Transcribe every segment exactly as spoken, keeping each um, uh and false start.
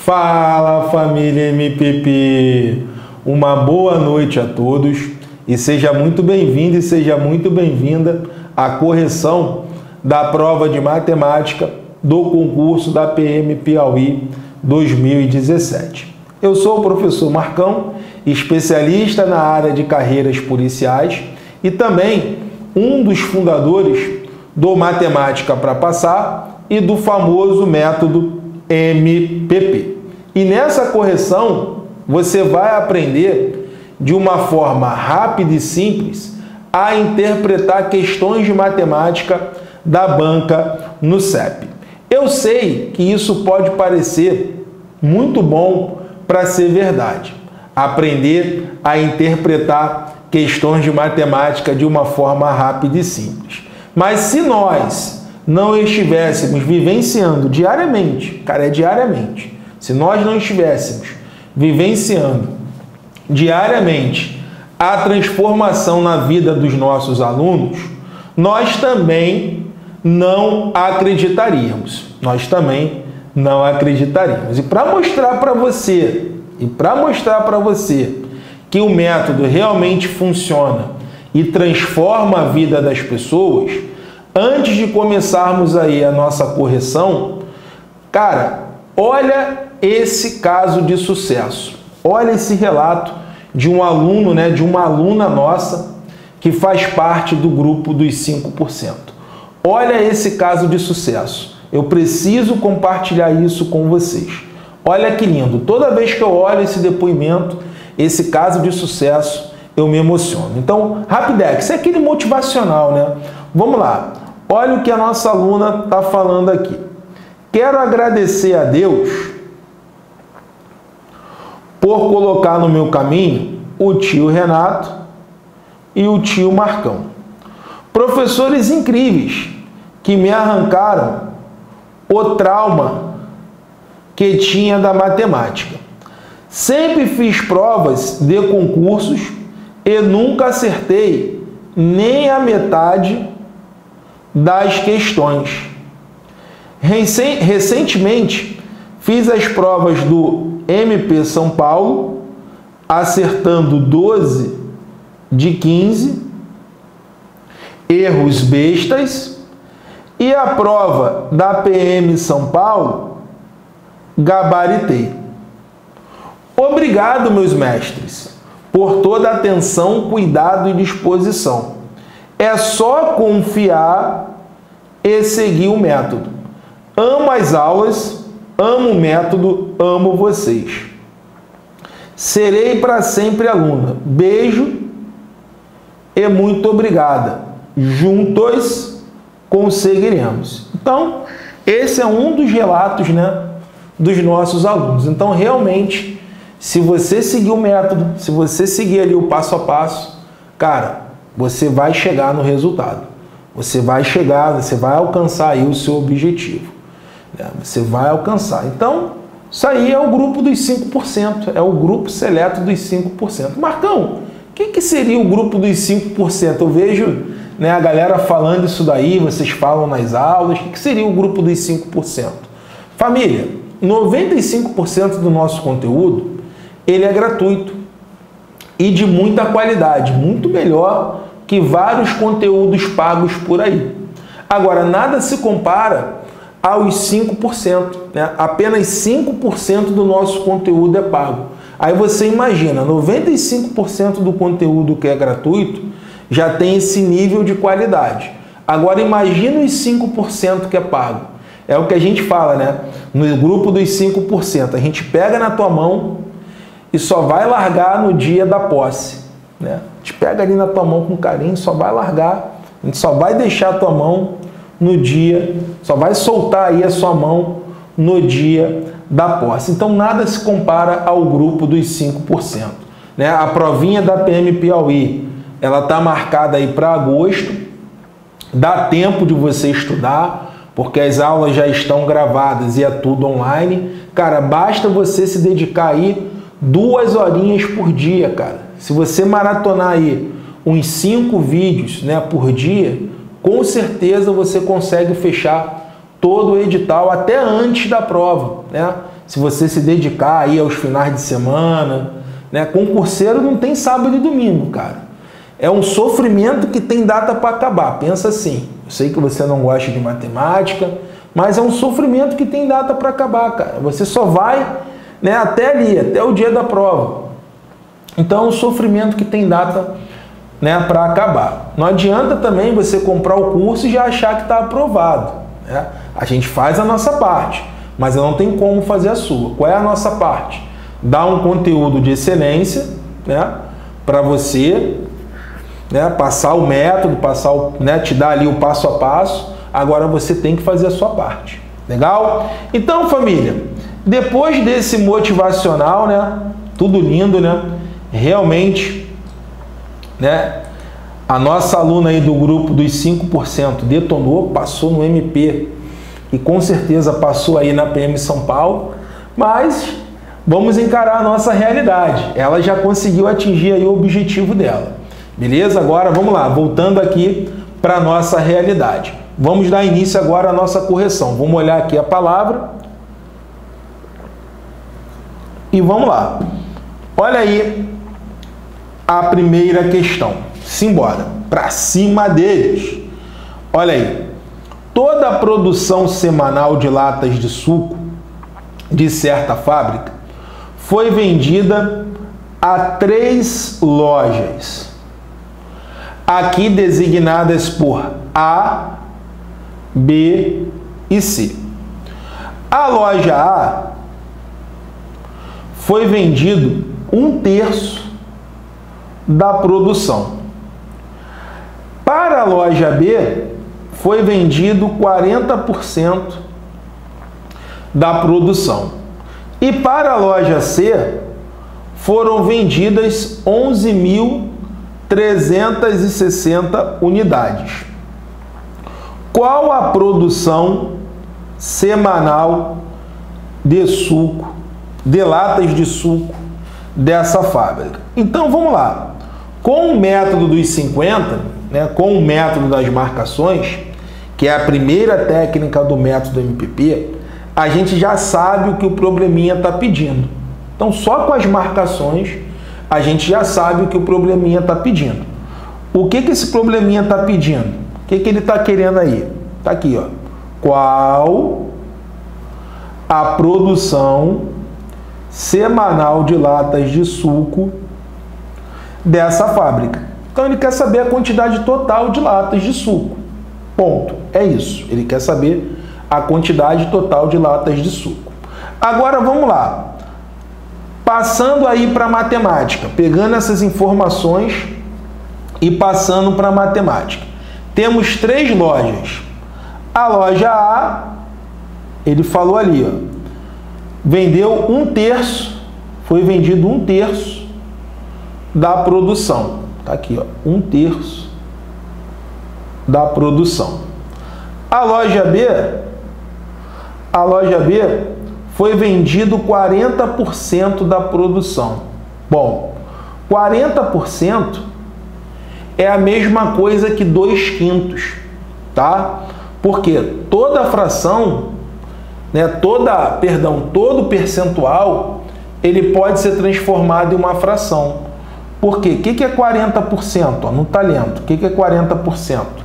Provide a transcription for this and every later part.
Fala, família M P P! Uma boa noite a todos e seja muito bem-vindo e seja muito bem-vinda à correção da prova de matemática do concurso da P M Piauí dois mil e dezessete. Eu sou o professor Marcão, especialista na área de carreiras policiais e também um dos fundadores do Matemática para Passar e do famoso método M P P. E nessa correção você vai aprender de uma forma rápida e simples a interpretar questões de matemática da banca no C E P. Eu sei que isso pode parecer muito bom para ser verdade. Aprender a interpretar questões de matemática de uma forma rápida e simples. Mas se nós não estivéssemos vivenciando diariamente, cara, é diariamente, se nós não estivéssemos vivenciando diariamente a transformação na vida dos nossos alunos, nós também não acreditaríamos. Nós também não acreditaríamos. E para mostrar para você, e para mostrar para você que o método realmente funciona e transforma a vida das pessoas, antes de começarmos aí a nossa correção, cara, olha esse caso de sucesso. Olha esse relato de um aluno, né, de uma aluna nossa que faz parte do grupo dos cinco por cento. Olha esse caso de sucesso. Eu preciso compartilhar isso com vocês. Olha que lindo. Toda vez que eu olho esse depoimento, esse caso de sucesso, eu me emociono. Então, Rapidex, é aquele motivacional, né? Vamos lá. Olha o que a nossa aluna está falando aqui. Quero agradecer a Deus por colocar no meu caminho o tio Renato e o tio Marcão. Professores incríveis que me arrancaram o trauma que tinha da matemática. Sempre fiz provas de concursos e nunca acertei nem a metade das questões. Recentemente fiz as provas do M P São Paulo, acertando doze de quinze, erros bestas, e a prova da P M São Paulo, gabaritei. Obrigado, meus mestres, por toda a atenção, cuidado e disposição. É só confiar e seguir o método. Amo as aulas, amo o método, amo vocês. Serei para sempre aluna. Beijo e muito obrigada. Juntos conseguiremos. Então, esse é um dos relatos, né, dos nossos alunos. Então, realmente, se você seguir o método, se você seguir ali o passo a passo, cara, você vai chegar no resultado. Você vai chegar, você vai alcançar aí o seu objetivo. Você vai alcançar. Então, isso aí é o grupo dos cinco por cento. É o grupo seleto dos cinco por cento. Marcão, o que, que seria o grupo dos cinco por cento? Eu vejo, né, a galera falando isso daí, vocês falam nas aulas. O que, que seria o grupo dos cinco por cento? Família, noventa e cinco por cento do nosso conteúdo, ele é gratuito e de muita qualidade, muito melhor que vários conteúdos pagos por aí. Agora, nada se compara aos cinco por cento, né? Apenas cinco por cento do nosso conteúdo é pago. Aí você imagina, noventa e cinco por cento do conteúdo que é gratuito já tem esse nível de qualidade. Agora imagina os cinco por cento que é pago. É o que a gente fala, né? No grupo dos cinco por cento, a gente pega na tua mão e só vai largar no dia da posse, né? A gente pega ali na tua mão com carinho, só vai largar, a gente só vai deixar a tua mão no dia, só vai soltar aí a sua mão no dia da posse. Então nada se compara ao grupo dos cinco por cento, né? A provinha da P M Piauí, ela está marcada aí para agosto, dá tempo de você estudar, porque as aulas já estão gravadas e é tudo online. Cara, basta você se dedicar aí duas horinhas por dia, cara. Se você maratonar aí uns cinco vídeos, né, por dia, com certeza você consegue fechar todo o edital até antes da prova, né? se você se dedicar aí aos finais de semana, né? Concurseiro não tem sábado e domingo, cara. É um sofrimento que tem data para acabar. Pensa assim, eu sei que você não gosta de matemática, mas é um sofrimento que tem data para acabar, cara. Você só vai, né, até ali, até o dia da prova. Então é um sofrimento que tem data, né, para acabar. Não adianta também você comprar o curso e já achar que está aprovado, né? A gente faz a nossa parte, mas não tem como fazer a sua. Qual é a nossa parte? Dar um conteúdo de excelência, né, para você, né, passar o método, passar o, né, te dar ali o passo a passo. Agora você tem que fazer a sua parte. Legal? Então, família, depois desse motivacional, né, tudo lindo, né, realmente, né, a nossa aluna aí do grupo dos cinco por cento detonou, passou no M P e com certeza passou aí na P M São Paulo, mas vamos encarar a nossa realidade. Ela já conseguiu atingir aí o objetivo dela. Beleza? Agora vamos lá, voltando aqui para a nossa realidade. Vamos dar início agora à nossa correção. Vamos olhar aqui a palavra e vamos lá. Olha aí a primeira questão. Simbora, para cima deles. Olha aí. Toda a produção semanal de latas de suco de certa fábrica foi vendida a três lojas, aqui designadas por A, B e C. A loja A foi vendido um terço da produção. Para a loja B, foi vendido quarenta por cento da produção. E para a loja C, foram vendidas onze mil trezentas e sessenta unidades. Qual a produção semanal de suco, de latas de suco dessa fábrica? Então vamos lá. Com o método dos cinquenta, né, com o método das marcações, que é a primeira técnica do método M P P, a gente já sabe o que o probleminha está pedindo. Então só com as marcações a gente já sabe o que o probleminha está pedindo. O que, que esse probleminha está pedindo? O que, que ele está querendo aí? Está aqui, ó. Qual a produção semanal de latas de suco dessa fábrica? Então ele quer saber a quantidade total de latas de suco. Ponto. É isso. Ele quer saber a quantidade total de latas de suco. Agora vamos lá. Passando aí para a matemática, pegando essas informações e passando para a matemática. Temos três lojas. A loja A, ele falou ali, ó, vendeu um terço, foi vendido um terço da produção. Tá aqui, ó, um terço da produção. A loja B, a loja B foi vendido quarenta por cento da produção. Bom, quarenta por cento é a mesma coisa que dois quintos, tá? Porque toda fração, né, toda, perdão, todo percentual, ele pode ser transformado em uma fração. Por quê? O que é quarenta por cento? Ó, no talento, o que é quarenta por cento?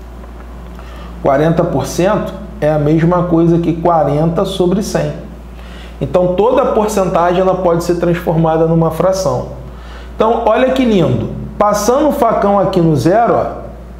quarenta por cento é a mesma coisa que quarenta sobre cem. Então, toda porcentagem ela pode ser transformada numa fração. Então, olha que lindo. Passando o facão aqui no zero, ó,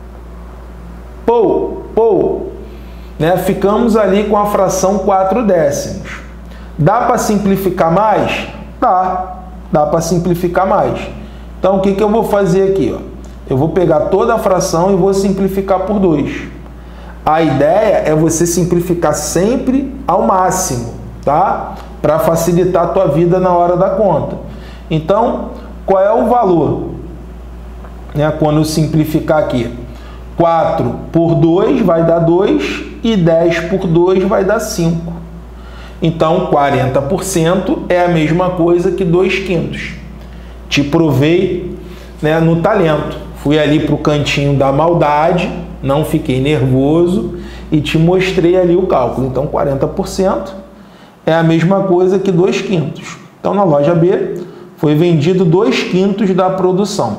pô, pô, né, ficamos ali com a fração quatro décimos. Dá para simplificar mais? Dá. Dá para simplificar mais. Então, o que, que eu vou fazer aqui? Ó? Eu vou pegar toda a fração e vou simplificar por dois. A ideia é você simplificar sempre ao máximo, tá? Para facilitar a tua vida na hora da conta. Então, qual é o valor? Né, quando eu simplificar aqui, quatro por dois vai dar dois e dez por dois vai dar cinco. Então, quarenta por cento é a mesma coisa que dois quintos. Te provei, né, no talento. Fui ali para o cantinho da maldade, não fiquei nervoso e te mostrei ali o cálculo. Então, quarenta por cento é a mesma coisa que dois quintos. Então, na loja B, foi vendido dois quintos da produção.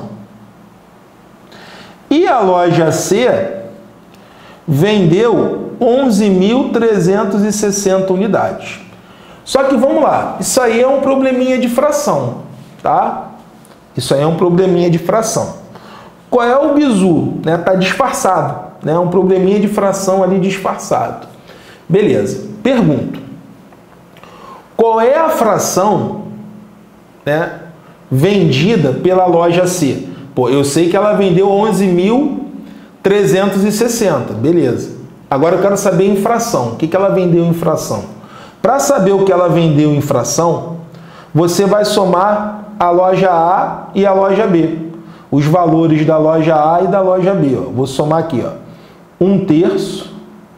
E a loja C vendeu onze mil trezentas e sessenta unidades. Só que vamos lá, isso aí é um probleminha de fração, tá? Isso aí é um probleminha de fração. Qual é o bizu? Né? Tá disfarçado, né? É um probleminha de fração ali disfarçado. Beleza. Pergunto. Qual é a fração, né, vendida pela loja C? Pô, eu sei que ela vendeu onze mil trezentos e sessenta, beleza. Agora eu quero saber em fração. O que que ela vendeu em fração? Para saber o que ela vendeu em fração, você vai somar a loja A e a loja B. Os valores da loja A e da loja B. Ó. Vou somar aqui, ó. Um terço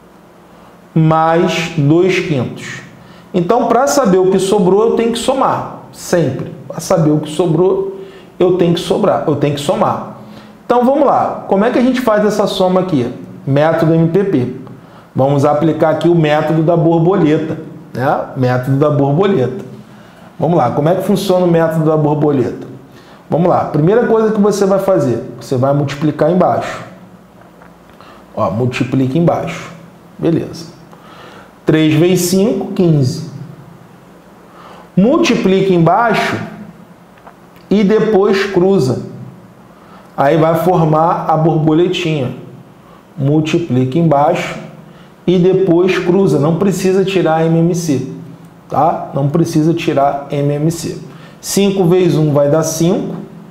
mais dois quintos. Então, para saber o que sobrou, eu tenho que somar. Sempre. Para saber o que sobrou, eu tenho que sobrar, eu tenho que somar. Então, vamos lá. Como é que a gente faz essa soma aqui? Método M P P. Vamos aplicar aqui o método da borboleta, né? Método da borboleta. Vamos lá. Como é que funciona o método da borboleta? Vamos lá. Primeira coisa que você vai fazer, você vai multiplicar embaixo. Ó, multiplica embaixo. Beleza. três vezes cinco, quinze. Multiplica embaixo e depois cruza. Aí vai formar a borboletinha. Multiplica embaixo e depois cruza. Não precisa tirar M M C, tá? Não precisa tirar M M C. cinco vezes um vai dar cinco.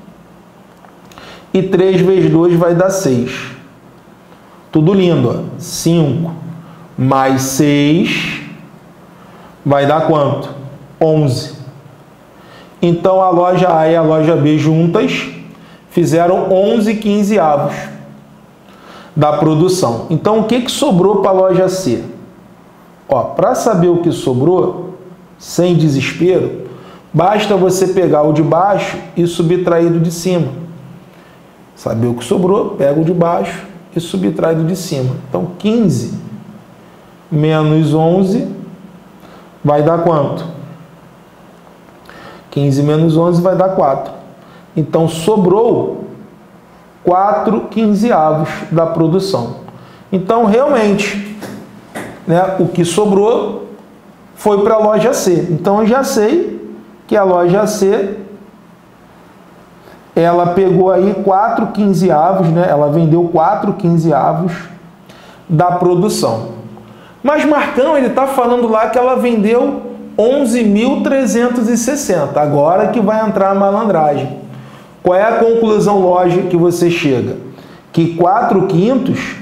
E três vezes dois vai dar seis. Tudo lindo, ó. cinco mais seis vai dar quanto? onze. Então, a loja A e a loja B juntas fizeram onze quinzeavos da produção. Então, o que que sobrou para a loja C? Ó, para saber o que sobrou, sem desespero, basta você pegar o de baixo e subtrair do de cima. Saber o que sobrou, pega o de baixo e subtrai do de cima. Então, quinze menos onze vai dar quanto? quinze menos onze vai dar quatro. Então, sobrou quatro quinzeavos da produção. Então, realmente, né, o que sobrou foi para a loja C. Então, eu já sei que a loja C, ela pegou aí quatro quinzeavos, né? Ela vendeu quatro quinzeavos da produção. Mas Marcão, ele está falando lá que ela vendeu onze mil trezentos e sessenta. Agora que vai entrar a malandragem. Qual é a conclusão lógica que você chega? Que quatro quintos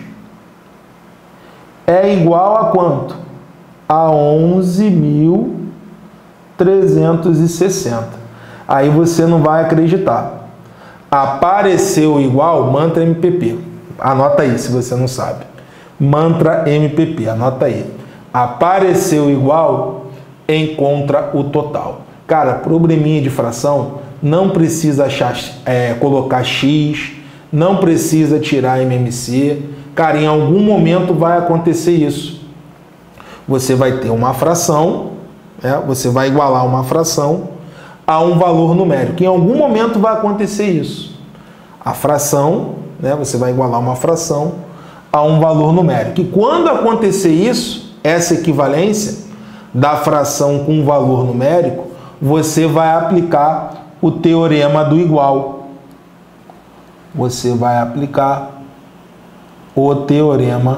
é igual a quanto? A onze mil trezentos e sessenta. Aí você não vai acreditar. Apareceu igual, mantra M P P. Anota aí se você não sabe. Mantra M P P, anota aí. Apareceu igual, encontra o total. Cara, probleminha de fração, não precisa achar, é, colocar X, não precisa tirar M M C. Cara, em algum momento vai acontecer isso. Você vai ter uma fração, né? Você vai igualar uma fração a um valor numérico. Em algum momento vai acontecer isso. A fração, né? Você vai igualar uma fração a um valor numérico. E quando acontecer isso, essa equivalência da fração com valor numérico, você vai aplicar o teorema do igual. Você vai aplicar o teorema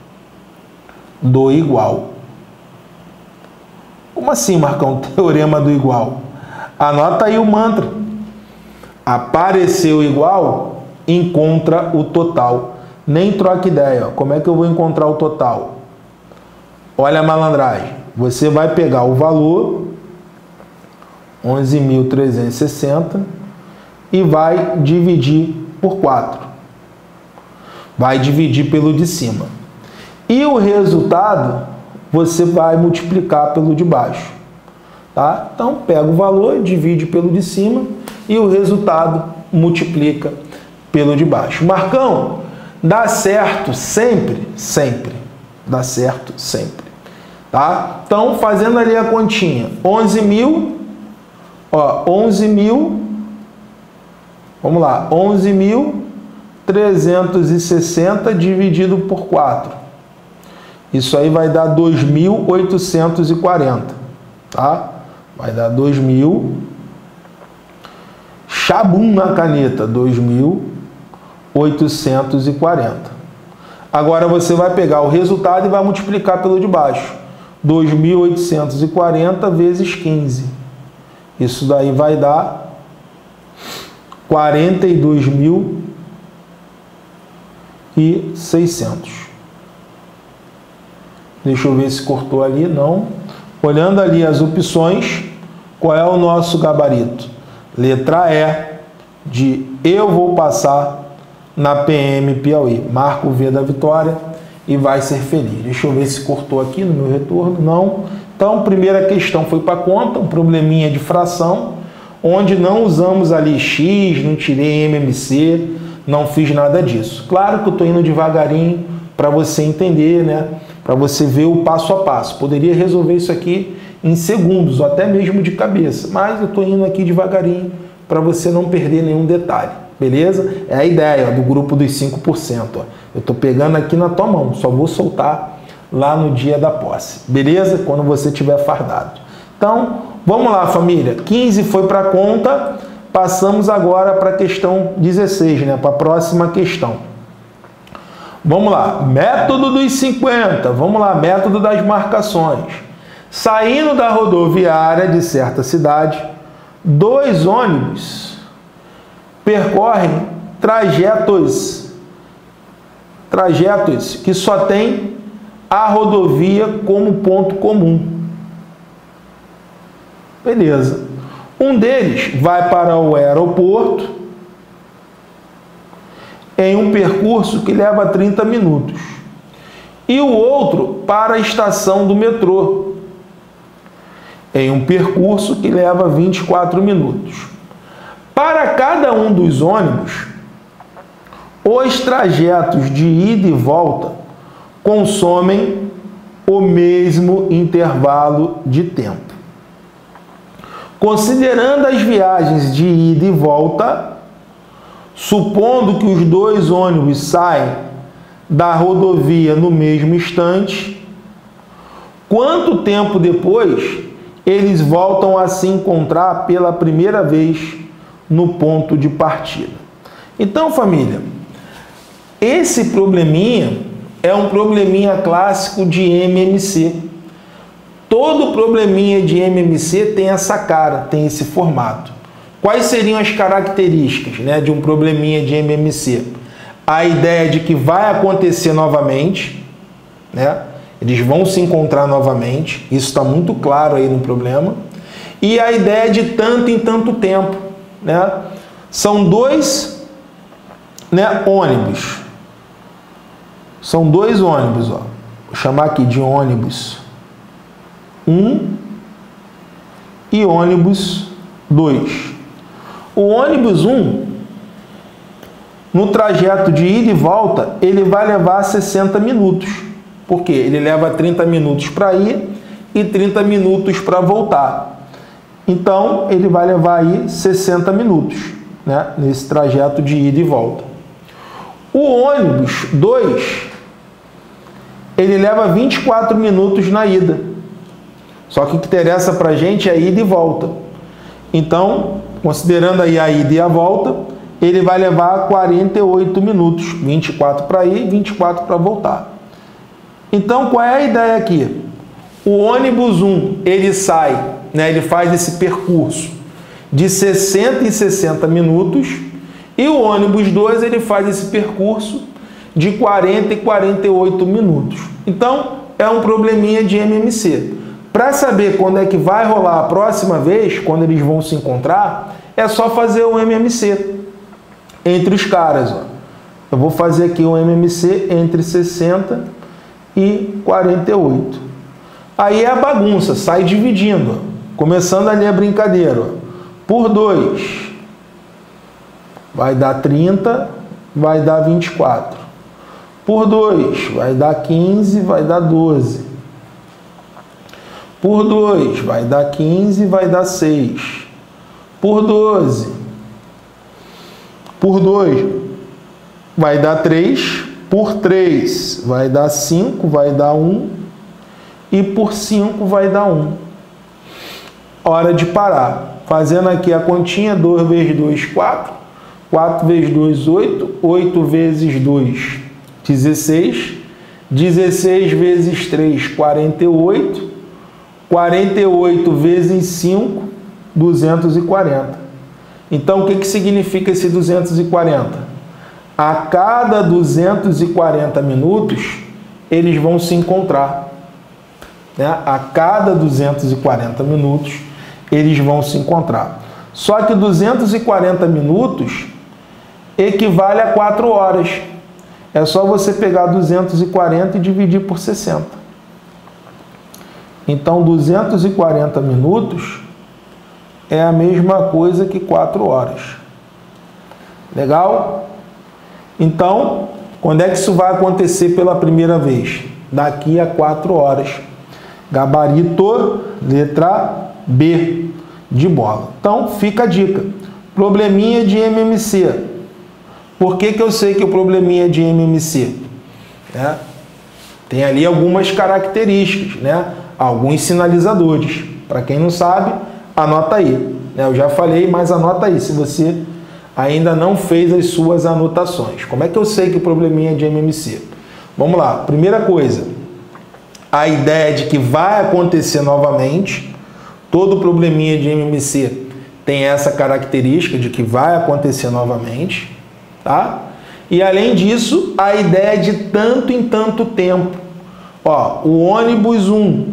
do igual. Como assim, Marcão? Teorema do igual. Anota aí o mantra. Apareceu igual, encontra o total. Nem troca ideia. Ó. Como é que eu vou encontrar o total? Olha a malandragem. Você vai pegar o valor, onze mil trezentos e sessenta, e vai dividir por quatro. Vai dividir pelo de cima. E o resultado, você vai multiplicar pelo de baixo. Tá? Então, pega o valor, divide pelo de cima e o resultado multiplica pelo de baixo. Marcão, dá certo sempre? Sempre. Dá certo sempre. tá? Então, fazendo ali a continha, onze mil, ó, onze mil, vamos lá, onze mil trezentos e sessenta dividido por quatro. Isso aí vai dar dois mil oitocentos e quarenta, tá? Vai dar dois mil, chabum na caneta, dois mil oitocentos e quarenta. Agora você vai pegar o resultado e vai multiplicar pelo de baixo. dois mil oitocentos e quarenta vezes quinze. Isso daí vai dar quarenta e dois mil e seiscentos. Deixa eu ver se cortou ali, não. Olhando ali as opções, qual é o nosso gabarito? Letra E, de eu vou passar na P M Piauí. Marca o V da vitória e vai ser feliz. Deixa eu ver se cortou aqui no meu retorno. Não. Então, primeira questão foi para conta, um probleminha de fração, onde não usamos ali X, não tirei M M C, não fiz nada disso. Claro que eu estou indo devagarinho para você entender, né? Para você ver o passo a passo. Poderia resolver isso aqui em segundos, ou até mesmo de cabeça, mas eu estou indo aqui devagarinho para você não perder nenhum detalhe, beleza? É a ideia, ó, do grupo dos cinco por cento. Ó. Eu estou pegando aqui na tua mão, só vou soltar lá no dia da posse, beleza? Quando você estiver fardado. Então, vamos lá, família. quinze foi para a conta, passamos agora para a questão dezesseis, né? Para a próxima questão. Vamos lá, método dos cinquenta, vamos lá, método das marcações. Saindo da rodoviária de certa cidade, dois ônibus percorrem trajetos, trajetos que só tem a rodovia como ponto comum. Beleza. Um deles vai para o aeroporto em um percurso que leva trinta minutos. E o outro para a estação do metrô, em um percurso que leva vinte e quatro minutos. Para cada um dos ônibus, os trajetos de ida e volta consomem o mesmo intervalo de tempo. Considerando as viagens de ida e volta, supondo que os dois ônibus saem da rodovia no mesmo instante, quanto tempo depois eles voltam a se encontrar pela primeira vez no ponto de partida? Então, família, esse probleminha é um probleminha clássico de M M C. Todo probleminha de M M C tem essa cara, tem esse formato. Quais seriam as características, né, de um probleminha de M M C? A ideia de que vai acontecer novamente, né? Eles vão se encontrar novamente, isso está muito claro aí no problema. E a ideia de tanto em tanto tempo, né? São dois, né, ônibus. São dois ônibus, ó. Vou chamar aqui de ônibus um e ônibus dois. O ônibus um, no trajeto de ida e volta, ele vai levar sessenta minutos. Por quê? Ele leva trinta minutos para ir e trinta minutos para voltar. Então, ele vai levar aí sessenta minutos, né, nesse trajeto de ida e volta. O ônibus dois, ele leva vinte e quatro minutos na ida. Só que o que interessa para a gente é a ida e volta. Então, considerando aí a ida e a volta, ele vai levar quarenta e oito minutos. vinte e quatro para ir e vinte e quatro para voltar. Então, qual é a ideia aqui? O ônibus um, ele sai, né, ele faz esse percurso de sessenta e sessenta minutos, e o ônibus dois, ele faz esse percurso de quarenta e quarenta e oito minutos. Então, é um probleminha de M M C. Para saber quando é que vai rolar a próxima vez, quando eles vão se encontrar, é só fazer o M M C entre os caras. Ó. Eu vou fazer aqui o M M C entre sessenta e quarenta e oito. Aí é a bagunça, sai dividindo. Ó. Começando ali a brincadeira. Ó. Por dois, vai dar trinta, vai dar vinte e quatro. Por dois, vai dar quinze, vai dar doze. por dois vai dar quinze, vai dar seis. Por doze, por dois vai dar três. Por três vai dar cinco, vai dar um. E por cinco vai dar um. Hora de parar. Fazendo aqui a continha, dois vezes dois, quatro. quatro vezes dois, oito. oito vezes dois, dezesseis. dezesseis vezes três, quarenta e oito. quarenta e oito vezes cinco, duzentos e quarenta. Então, o que, que significa esse duzentos e quarenta? A cada duzentos e quarenta minutos, eles vão se encontrar. Né? A cada duzentos e quarenta minutos, eles vão se encontrar. Só que duzentos e quarenta minutos equivale a quatro horas. É só você pegar duzentos e quarenta e dividir por sessenta. Então, duzentos e quarenta minutos é a mesma coisa que quatro horas. Legal? Então, quando é que isso vai acontecer pela primeira vez? Daqui a quatro horas. Gabarito, letra B de bola. Então, fica a dica. Probleminha de M M C. Por que que eu sei que o probleminha é de M M C? É, tem ali algumas características, né? Alguns sinalizadores. Para quem não sabe, anota aí. Eu já falei, mas anota aí, se você ainda não fez as suas anotações. Como é que eu sei que o probleminha é de M M C? Vamos lá. Primeira coisa, a ideia de que vai acontecer novamente. Todo probleminha de M M C tem essa característica de que vai acontecer novamente, tá? E além disso, a ideia de tanto em tanto tempo. Ó, o ônibus um,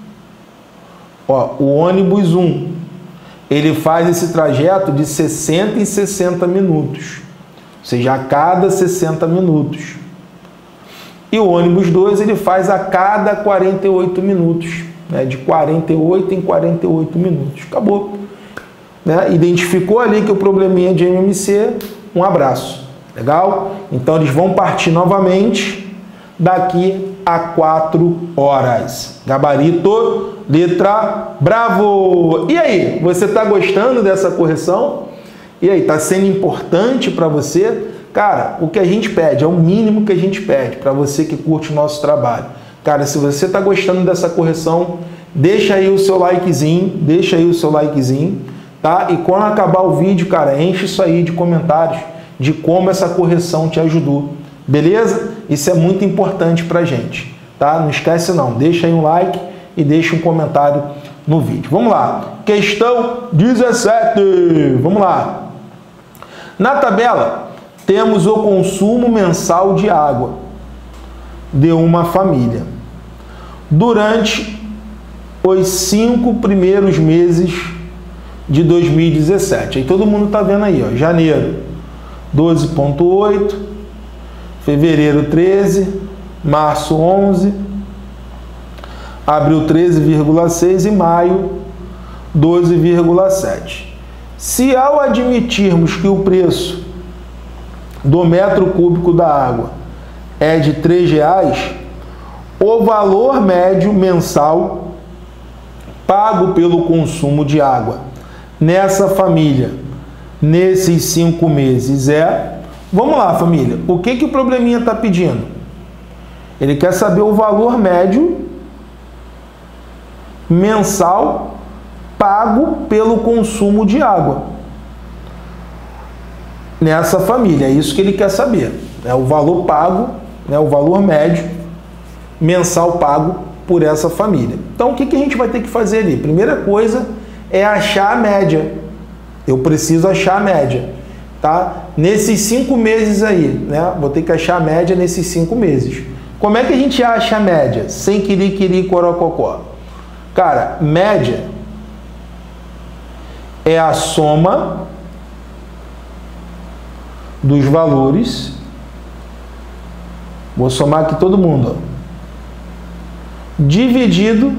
ó, o ônibus um, ele faz esse trajeto de sessenta em sessenta minutos, ou seja, a cada sessenta minutos. E o ônibus dois, ele faz a cada quarenta e oito minutos, né? De quarenta e oito em quarenta e oito minutos. Acabou. Né? Identificou ali que o probleminha é de M M C, um abraço. Legal? Então eles vão partir novamente daqui a quatro horas. Gabarito, letra bravo. E aí, você está gostando dessa correção? E aí, está sendo importante para você? Cara, o que a gente pede, é o mínimo que a gente pede para você que curte o nosso trabalho. Cara, se você está gostando dessa correção, deixa aí o seu likezinho, deixa aí o seu likezinho, tá? E quando acabar o vídeo, cara, enche isso aí de comentários de como essa correção te ajudou. Beleza? Isso é muito importante pra gente, tá? Não esquece não, deixa aí um like e deixa um comentário no vídeo. Vamos lá. Questão dezessete. Vamos lá. Na tabela, temos o consumo mensal de água de uma família durante os cinco primeiros meses de dois mil e dezessete. Aí todo mundo tá vendo aí, ó, janeiro doze vírgula oito, fevereiro treze, março onze, abril treze vírgula seis e maio doze vírgula sete. Se ao admitirmos que o preço do metro cúbico da água é de três reais, o valor médio mensal pago pelo consumo de água nessa família, nesses cinco meses é... Vamos lá, família. O que, que o probleminha está pedindo? Ele quer saber o valor médio mensal pago pelo consumo de água nessa família. É isso que ele quer saber. É o valor pago, né, o valor médio mensal pago por essa família. Então, o que, que a gente vai ter que fazer ali? Primeira coisa é achar a média. Eu preciso achar a média, tá? Nesses cinco meses aí, né? Vou ter que achar a média nesses cinco meses. Como é que a gente acha a média? Sem quiri-quiri, corococó. Cara, média é a soma dos valores. Vou somar aqui todo mundo, ó. Dividido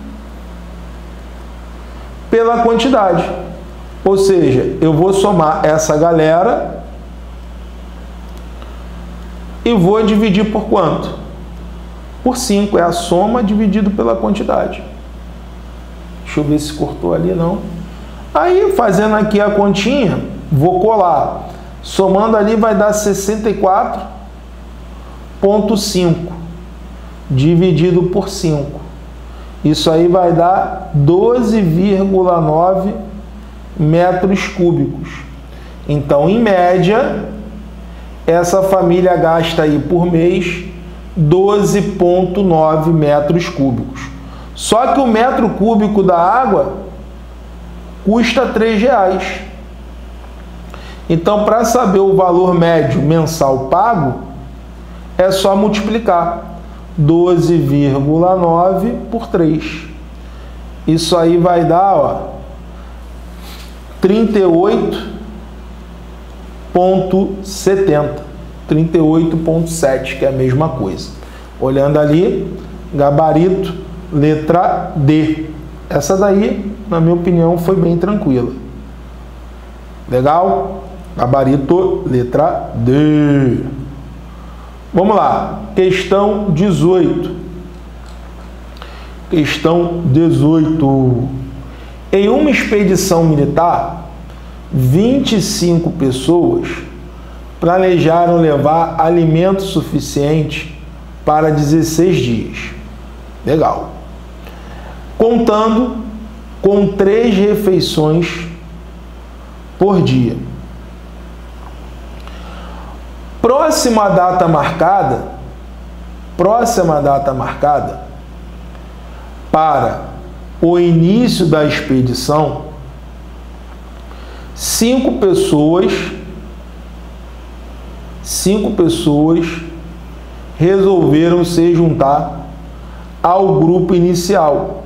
pela quantidade. Ou seja, eu vou somar essa galera e vou dividir por quanto? Por cinco. É a soma dividido pela quantidade. Deixa eu ver se cortou ali, não. Aí, fazendo aqui a continha, vou colar. Somando ali vai dar sessenta e quatro vírgula cinco dividido por cinco. Isso aí vai dar doze vírgula nove metros cúbicos. Então, em média, essa família gasta aí por mês doze vírgula nove metros cúbicos. Só que o metro cúbico da água custa três reais. Então, para saber o valor médio mensal pago, é só multiplicar doze vírgula nove por três. Isso aí vai dar, ó, trinta e oito vírgula setenta. trinta e oito vírgula sete, que é a mesma coisa. Olhando ali, gabarito, letra D. Essa daí, na minha opinião, foi bem tranquila. Legal? Gabarito, letra D. Vamos lá. Questão dezoito. Questão dezoito. Em uma expedição militar, vinte e cinco pessoas planejaram levar alimento suficiente para dezesseis dias. Legal. Contando com três refeições por dia. Próxima data marcada, próxima data marcada para o início da expedição, cinco pessoas, cinco pessoas resolveram se juntar ao grupo inicial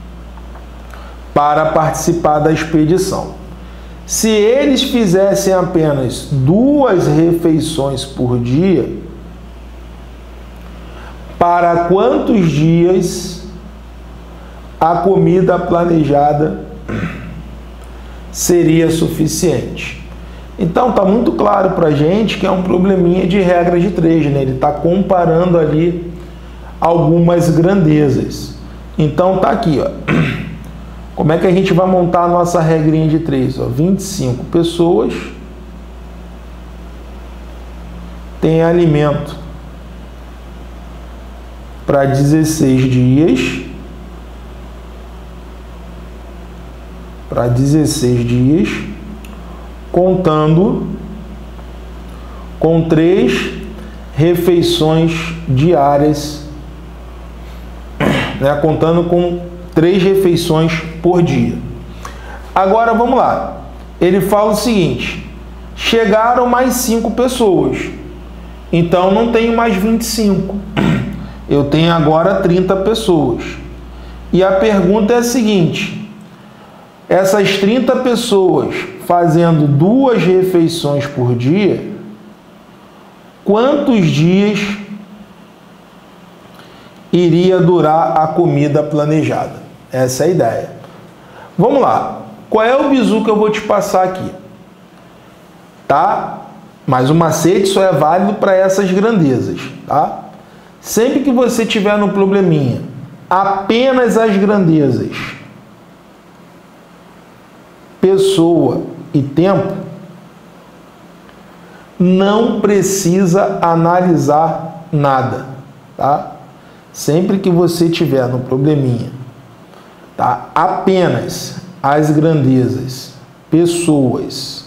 para participar da expedição. Se eles fizessem apenas duas refeições por dia, para quantos dias a comida planejada seria suficiente? Então, está muito claro para a gente que é um probleminha de regra de três, né? Ele está comparando ali algumas grandezas. Então, está aqui, ó. Como é que a gente vai montar a nossa regrinha de três? Ó, vinte e cinco pessoas têm alimento para dezesseis dias. Para dezesseis dias, contando com três refeições diárias, né? Contando com três refeições por dia. Agora vamos lá. Ele fala o seguinte: chegaram mais cinco pessoas. Então não tenho mais vinte e cinco. Eu tenho agora trinta pessoas. E a pergunta é a seguinte: essas trinta pessoas fazendo duas refeições por dia, quantos dias iria durar a comida planejada? Essa é a ideia. Vamos lá. Qual é o bizu que eu vou te passar aqui? Tá? Mas o macete só é válido para essas grandezas, tá? Sempre que você tiver no probleminha apenas as grandezas pessoa e tempo, não precisa analisar nada, tá? Sempre que você tiver no probleminha, tá, apenas as grandezas pessoas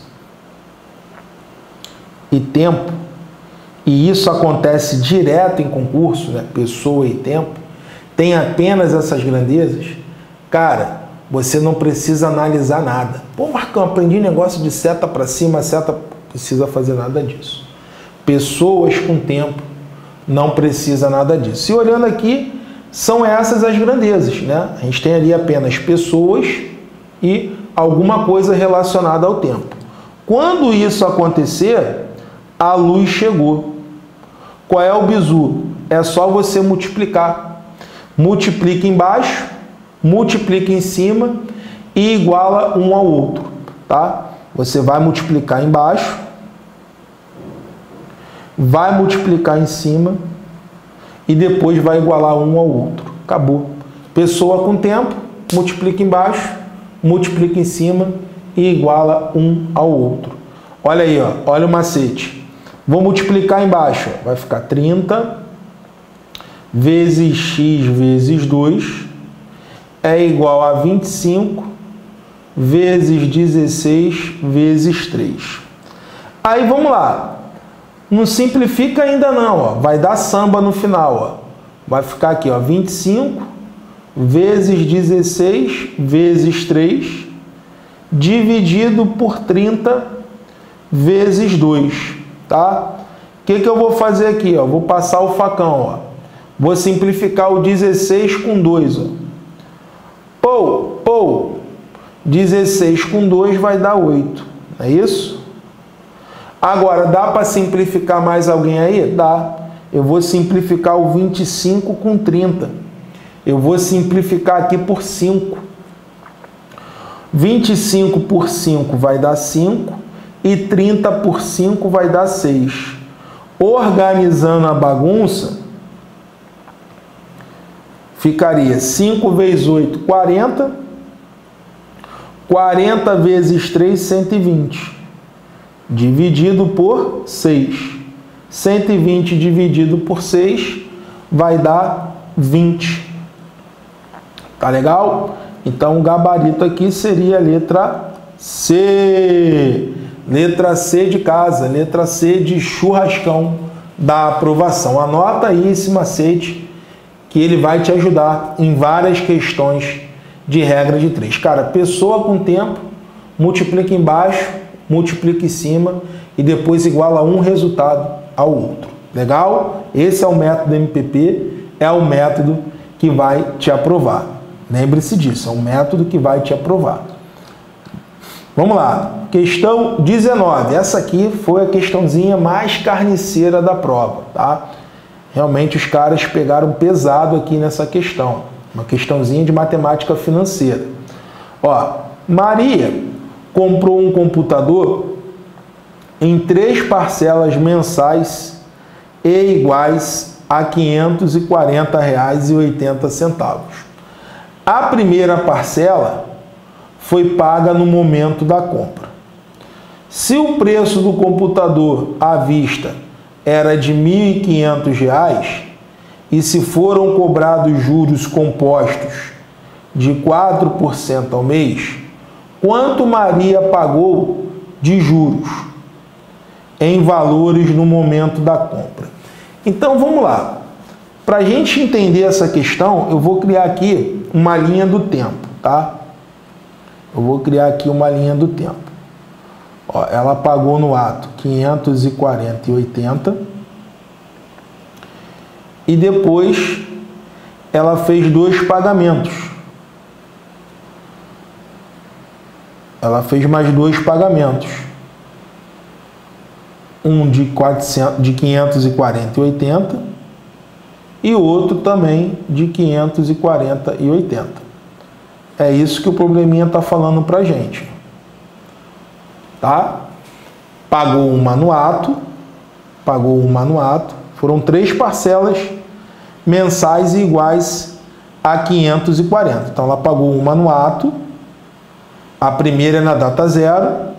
e tempo, e isso acontece direto em concurso, né? Pessoa e tempo, tem apenas essas grandezas, cara, você não precisa analisar nada. Pô, Marcão, aprendi negócio de seta para cima, seta, precisa fazer nada disso. Pessoas com tempo, não precisa nada disso. E olhando aqui, são essas as grandezas, né? A gente tem ali apenas pessoas e alguma coisa relacionada ao tempo. Quando isso acontecer, a luz chegou. Qual é o bizu? É só você multiplicar. Multiplica embaixo, multiplica em cima e iguala um ao outro, tá? Você vai multiplicar embaixo, vai multiplicar em cima e depois vai igualar um ao outro. Acabou. Pessoa com tempo, multiplica embaixo, multiplica em cima e iguala um ao outro. Olha aí, ó, olha o macete. Vou multiplicar embaixo, ó, vai ficar trinta vezes x vezes dois é igual a vinte e cinco vezes dezesseis vezes três. Aí vamos lá. Não simplifica ainda não, ó. Vai dar samba no final, ó. Vai ficar aqui, ó, vinte e cinco vezes dezesseis vezes três dividido por trinta vezes dois, tá? O que que eu vou fazer aqui, ó? Vou passar o facão, ó. Vou simplificar o dezesseis com dois, ó. Pou, pou. dezesseis com dois vai dar oito, não é isso? Agora, dá para simplificar mais alguém aí? Dá. Eu vou simplificar o vinte e cinco com trinta. Eu vou simplificar aqui por cinco. vinte e cinco por cinco vai dar cinco e trinta por cinco vai dar seis. Organizando a bagunça, ficaria cinco vezes oito, quarenta. quarenta vezes três, cento e vinte. Dividido por seis. cento e vinte dividido por seis vai dar vinte. Tá legal? Então o gabarito aqui seria a letra C. Letra C de casa, letra C de churrascão da aprovação. Anota aí esse macete que ele vai te ajudar em várias questões de regra de três. Cara, pessoa com tempo, multiplica embaixo, multiplica em cima e depois iguala um resultado ao outro. Legal? Esse é o método M P P, é o método que vai te aprovar. Lembre-se disso, é um método que vai te aprovar. Vamos lá, questão dezenove. Essa aqui foi a questãozinha mais carniceira da prova, tá? Realmente os caras pegaram pesado aqui nessa questão. Uma questãozinha de matemática financeira. Ó, Maria comprou um computador em três parcelas mensais e iguais a quinhentos e quarenta reais e oitenta centavos. A primeira parcela foi paga no momento da compra. Se o preço do computador à vista era de mil e quinhentos reais e se foram cobrados juros compostos de quatro por cento ao mês, quanto Maria pagou de juros em valores no momento da compra? Então vamos lá. Para a gente entender essa questão, eu vou criar aqui uma linha do tempo, tá? Eu vou criar aqui uma linha do tempo. Ó, ela pagou no ato quinhentos e quarenta e oitenta e depois ela fez dois pagamentos. Ela fez mais dois pagamentos. Um de, quatrocentos, de quinhentos e quarenta e oitenta e outro também de quinhentos e quarenta e oitenta. É isso que o probleminha está falando para a gente. Tá? Pagou uma no ato, pagou uma no ato, foram três parcelas mensais e iguais a quinhentos e quarenta. Então ela pagou uma no ato, a primeira é na data zero,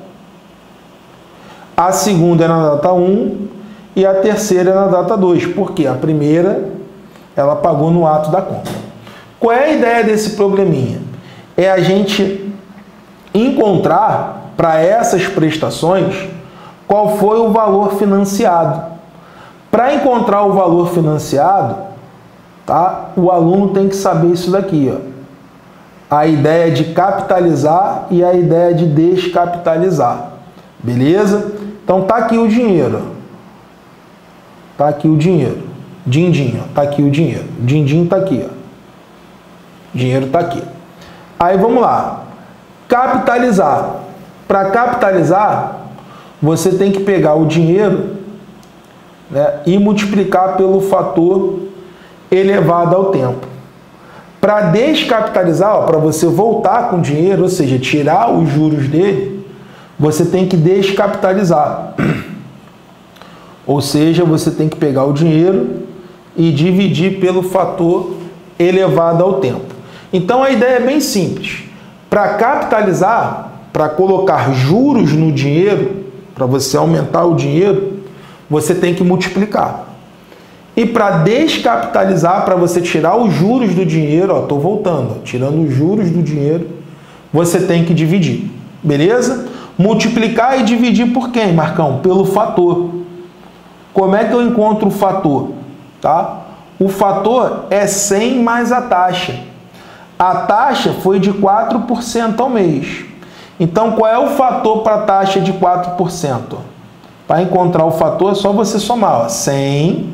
a segunda é na data um e a terceira é na data dois, porque a primeira ela pagou no ato da compra. Qual é a ideia desse probleminha? É a gente encontrar para essas prestações qual foi o valor financiado. Para encontrar o valor financiado, tá? O aluno tem que saber isso daqui, ó. A ideia de capitalizar e a ideia de descapitalizar. Beleza? Então tá aqui o dinheiro. Tá aqui o dinheiro. Din-din, ó. Tá aqui o dinheiro. Din-din tá aqui, ó. Dinheiro tá aqui. Aí vamos lá. Capitalizar. Para capitalizar, você tem que pegar o dinheiro, né, e multiplicar pelo fator elevado ao tempo. Para descapitalizar, para você voltar com o dinheiro, ou seja, tirar os juros dele, você tem que descapitalizar. Ou seja, você tem que pegar o dinheiro e dividir pelo fator elevado ao tempo. Então a ideia é bem simples. Para capitalizar, para colocar juros no dinheiro, para você aumentar o dinheiro, você tem que multiplicar. E para descapitalizar, para você tirar os juros do dinheiro, estou voltando, ó, tirando os juros do dinheiro, você tem que dividir. Beleza? Multiplicar e dividir por quem, Marcão? Pelo fator. Como é que eu encontro o fator? Tá? O fator é cem mais a taxa. A taxa foi de quatro por cento ao mês. Então, qual é o fator para a taxa de quatro por cento? Para encontrar o fator, é só você somar. Ó, cem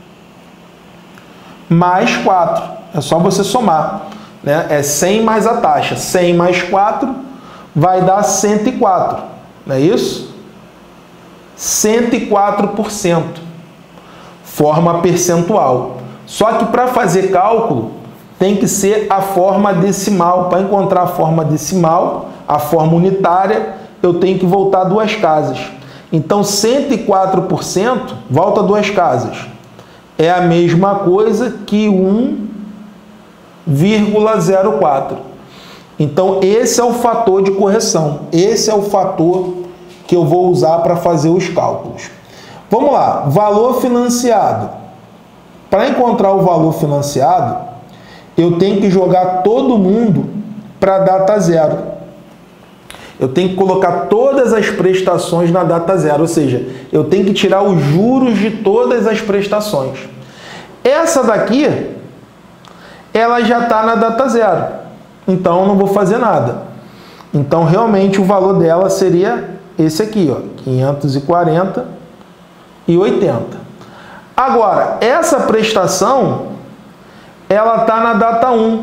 mais quatro. É só você somar. Né? É cem mais a taxa. cem mais quatro vai dar cento e quatro. Não é isso? cento e quatro por cento. Forma percentual. Só que para fazer cálculo, tem que ser a forma decimal. Para encontrar a forma decimal, a forma unitária, eu tenho que voltar duas casas. Então, cento e quatro por cento, volta duas casas. É a mesma coisa que um vírgula zero quatro. Então, esse é o fator de correção. Esse é o fator que eu vou usar para fazer os cálculos. Vamos lá. Valor financiado. Para encontrar o valor financiado, eu tenho que jogar todo mundo para a data zero. Eu tenho que colocar todas as prestações na data zero, ou seja, eu tenho que tirar os juros de todas as prestações. Essa daqui, ela já está na data zero, então eu não vou fazer nada. Então, realmente, o valor dela seria esse aqui, ó, quinhentos e quarenta e oitenta. Agora, essa prestação, ela está na data um.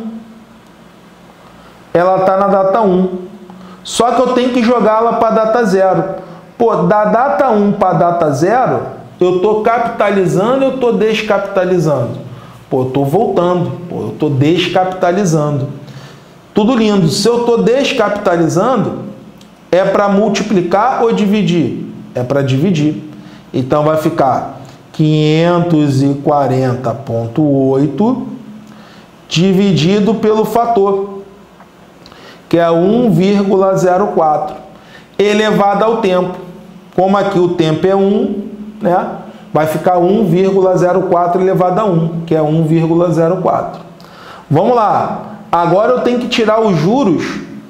Ela está na data um. Só que eu tenho que jogá-la para a data zero. Pô, da data um para a data zero, eu estou capitalizando, eu estou descapitalizando. Pô, eu estou voltando. Pô, eu estou descapitalizando. Tudo lindo. Se eu estou descapitalizando, é para multiplicar ou dividir? É para dividir. Então, vai ficar quinhentos e quarenta vírgula oito dividido pelo fator, que é um vírgula zero quatro, elevado ao tempo. Como aqui o tempo é um, né? Vai ficar um vírgula zero quatro elevado a um, que é um vírgula zero quatro. Vamos lá. Agora eu tenho que tirar os juros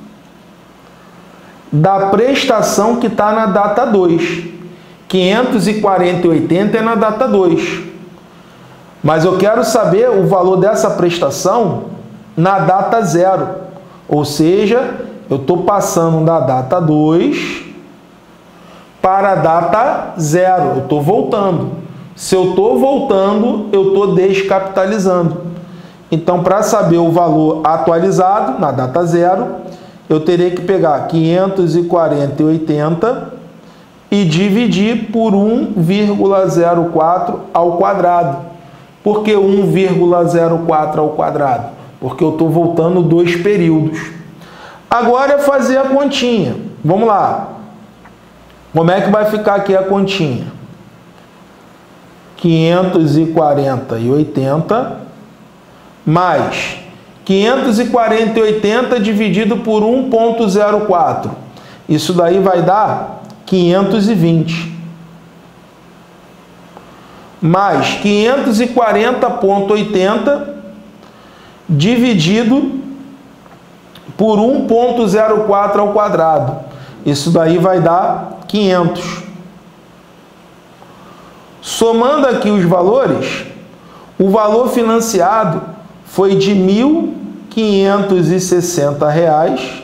da prestação que está na data dois. quinhentos e quarenta e oitenta é na data dois. Mas eu quero saber o valor dessa prestação na data zero. Ou seja, eu estou passando da data dois para a data zero. Eu estou voltando. Se eu estou voltando, eu estou descapitalizando. Então, para saber o valor atualizado na data zero, eu terei que pegar quinhentos e quarenta e oitenta e dividir por um vírgula zero quatro ao quadrado. Por que um vírgula zero quatro ao quadrado? Porque eu estou voltando dois períodos. Agora é fazer a continha. Vamos lá. Como é que vai ficar aqui a continha? quinhentos e quarenta e oitenta mais quinhentos e quarenta e oitenta dividido por um vírgula zero quatro. Isso daí vai dar quinhentos e vinte. Mais quinhentos e quarenta vírgula oitenta dividido por um vírgula zero quatro ao quadrado. Isso daí vai dar quinhentos. Somando aqui os valores, o valor financiado foi de mil quinhentos e sessenta reais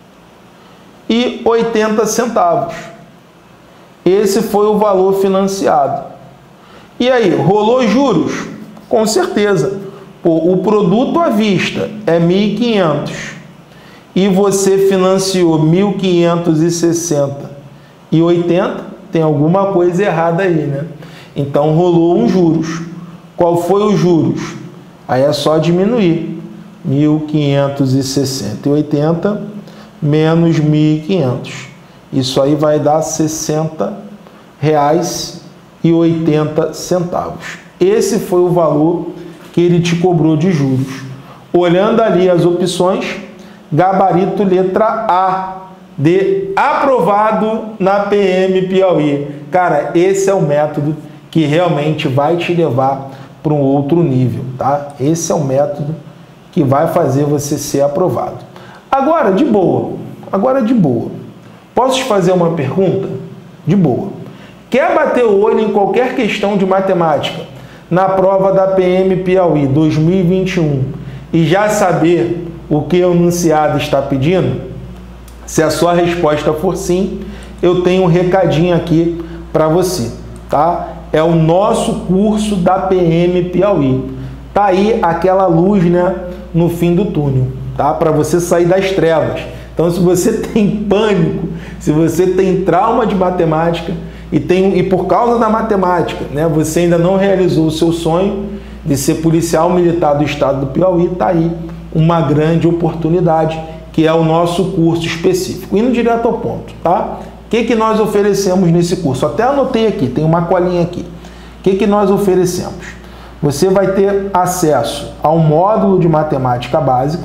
e oitenta centavos. Esse foi o valor financiado. E aí, rolou juros? Com certeza. Pô, o produto à vista é mil e quinhentos e você financiou mil quinhentos e sessenta e oitenta, tem alguma coisa errada aí, né? Então, rolou um juros. Qual foi os juros? Aí é só diminuir. mil quinhentos e sessenta e oitenta menos mil e quinhentos. Isso aí vai dar sessenta reais e oitenta centavos. Esse foi o valor que ele te cobrou de juros. olhando ali as opções, gabarito letra A, de aprovado na P M Piauí. Cara, esse é o método que realmente vai te levar para um outro nível, tá? Esse é o método que vai fazer você ser aprovado. Agora, de boa, agora de boa. Posso te fazer uma pergunta? De boa. Quer bater o olho em qualquer questão de matemática na prova da P M Piauí dois mil e vinte e um e já saber o que o enunciado está pedindo? Se a sua resposta for sim, eu tenho um recadinho aqui para você, tá? É o nosso curso da P M Piauí. Tá aí aquela luz, né, no fim do túnel, tá? Para você sair das trevas. Então, se você tem pânico, se você tem trauma de matemática e, tem, e por causa da matemática, né, você ainda não realizou o seu sonho de ser policial militar do estado do Piauí, tá aí uma grande oportunidade, que é o nosso curso específico. Indo direto ao ponto, tá? O que, que nós oferecemos nesse curso? Até anotei aqui, tem uma colinha aqui. O que, que nós oferecemos? Você vai ter acesso ao módulo de matemática básica,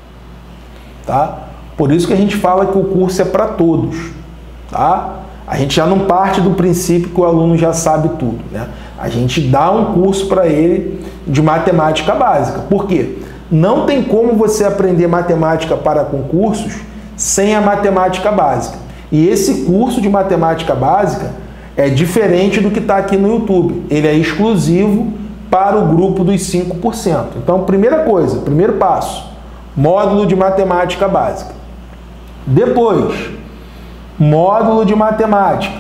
tá? Por isso que a gente fala que o curso é para todos, tá? A gente já não parte do princípio que o aluno já sabe tudo, né? A gente dá um curso para ele de matemática básica. Por quê? Não tem como você aprender matemática para concursos sem a matemática básica. E esse curso de matemática básica é diferente do que está aqui no YouTube. Ele é exclusivo para o grupo dos cinco por cento. Então, primeira coisa, primeiro passo, módulo de matemática básica. Depois, módulo de matemática.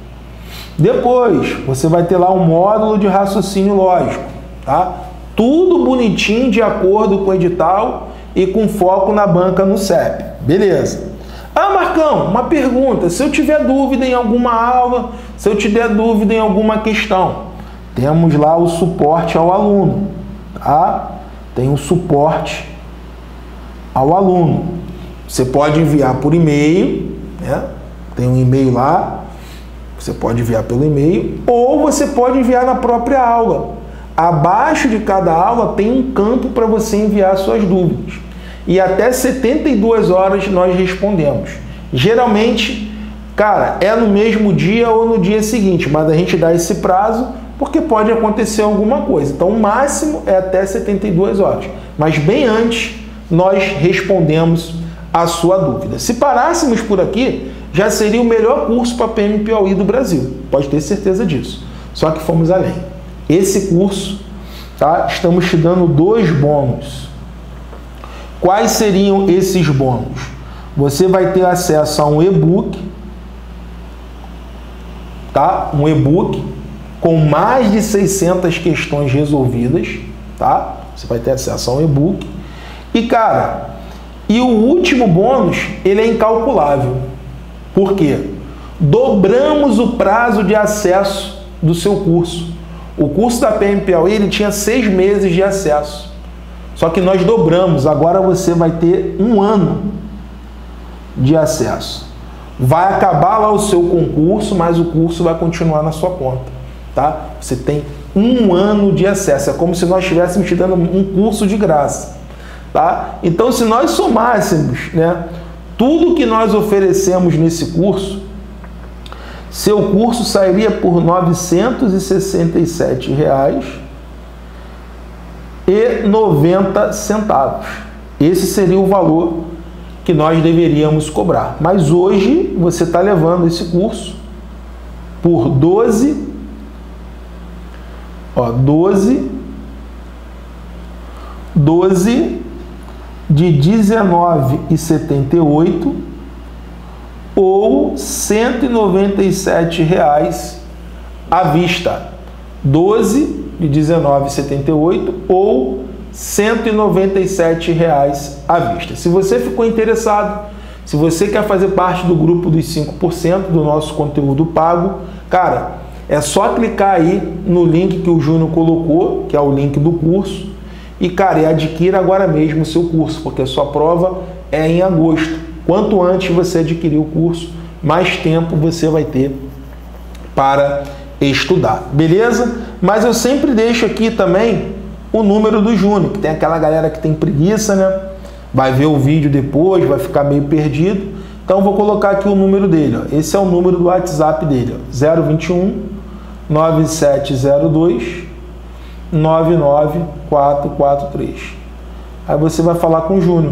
Depois, você vai ter lá um módulo de raciocínio lógico, tá? Tudo bonitinho de acordo com o edital e com foco na banca no C E P. Beleza. Ah, Marcão, uma pergunta. Se eu tiver dúvida em alguma aula, se eu tiver dúvida em alguma questão, temos lá o suporte ao aluno, tá? Tem o suporte ao aluno. Você pode enviar por e-mail, né? Tem um e-mail lá, você pode enviar pelo e-mail, ou você pode enviar na própria aula. Abaixo de cada aula tem um campo para você enviar suas dúvidas. E até setenta e duas horas nós respondemos. Geralmente, cara, é no mesmo dia ou no dia seguinte, mas a gente dá esse prazo porque pode acontecer alguma coisa. Então, o máximo é até setenta e duas horas. Mas bem antes, nós respondemos a sua dúvida. Se parássemos por aqui, já seria o melhor curso para P M Piauí do Brasil. Pode ter certeza disso. Só que fomos além. Esse curso, tá? Estamos te dando dois bônus. Quais seriam esses bônus? Você vai ter acesso a um e-book, tá? Um e-book com mais de seiscentas questões resolvidas, tá? Você vai ter acesso a um e-book. E, cara, e o último bônus, ele é incalculável. Por quê? Dobramos o prazo de acesso do seu curso. O curso da P M Piauí, ele tinha seis meses de acesso. Só que nós dobramos. Agora você vai ter um ano de acesso. Vai acabar lá o seu concurso, mas o curso vai continuar na sua conta, tá? Você tem um ano de acesso. É como se nós estivéssemos te dando um curso de graça, tá? Então, se nós somássemos, né, tudo que nós oferecemos nesse curso, seu curso sairia por novecentos e sessenta e sete reais e noventa centavos. Esse seria o valor que nós deveríamos cobrar. Mas hoje você está levando esse curso por doze, ó, doze, doze de dezenove reais e setenta e oito centavos ou cento e noventa e sete reais à vista. doze de dezenove reais e setenta e oito centavos ou cento e noventa e sete reais à vista. Se você ficou interessado, se você quer fazer parte do grupo dos cinco por cento do nosso conteúdo pago, cara, é só clicar aí no link que o Júnior colocou, que é o link do curso, e, cara, e adquira agora mesmo o seu curso, porque a sua prova é em agosto. Quanto antes você adquirir o curso, mais tempo você vai ter para estudar, beleza? Mas eu sempre deixo aqui também o número do Júnior, que tem aquela galera que tem preguiça, né? Vai ver o vídeo depois, vai ficar meio perdido. Então, vou colocar aqui o número dele. Ó. Esse é o número do WhatsApp dele. Ó. zero vinte e um, nove sete zero dois, nove nove quatro quatro três. Aí você vai falar com o Júnior.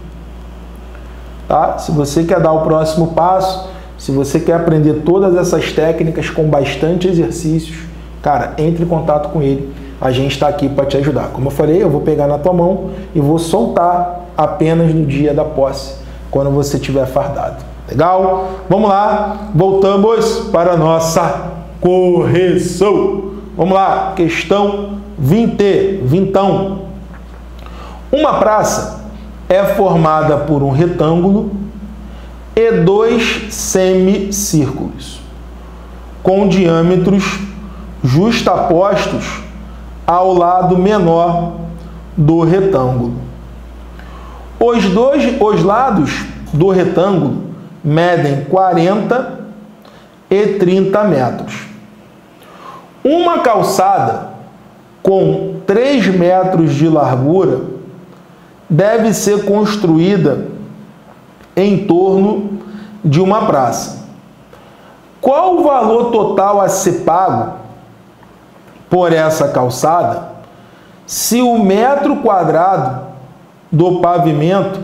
Tá? Se você quer dar o próximo passo, se você quer aprender todas essas técnicas com bastante exercícios, cara, entre em contato com ele. A gente está aqui para te ajudar. Como eu falei, eu vou pegar na tua mão e vou soltar apenas no dia da posse, quando você estiver fardado. Legal? Vamos lá, voltamos para a nossa correção. Vamos lá, questão vinte, vintão. Uma praça é formada por um retângulo e dois semicírculos, com diâmetros justapostos ao lado menor do retângulo. Os dois os lados do retângulo medem quarenta e trinta metros. Uma calçada com três metros de largura deve ser construída em torno de uma praça. Qual o valor total a ser pago por essa calçada se o metro quadrado do pavimento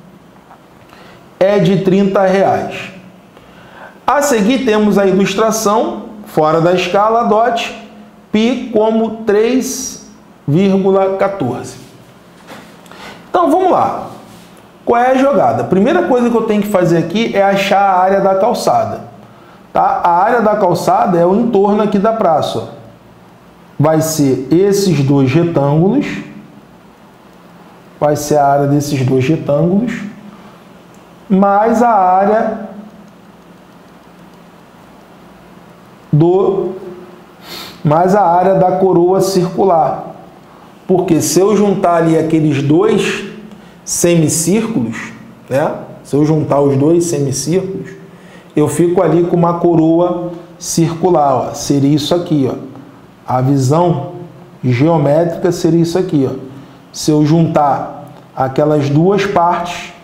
é de trinta reais? A seguir temos a ilustração fora da escala D O T, π como três vírgula quatorze. Então vamos lá. Qual é a jogada? A primeira coisa que eu tenho que fazer aqui é achar a área da calçada. Tá? A área da calçada é o entorno aqui da praça. Ó. Vai ser esses dois retângulos. Vai ser a área desses dois retângulos. Mais a área do... mais a área da coroa circular. Porque se eu juntar ali aqueles dois semicírculos, né? Se eu juntar os dois semicírculos, eu fico ali com uma coroa circular, ó. Seria isso aqui, ó. A visão geométrica seria isso aqui, ó. Se eu juntar aquelas duas partes,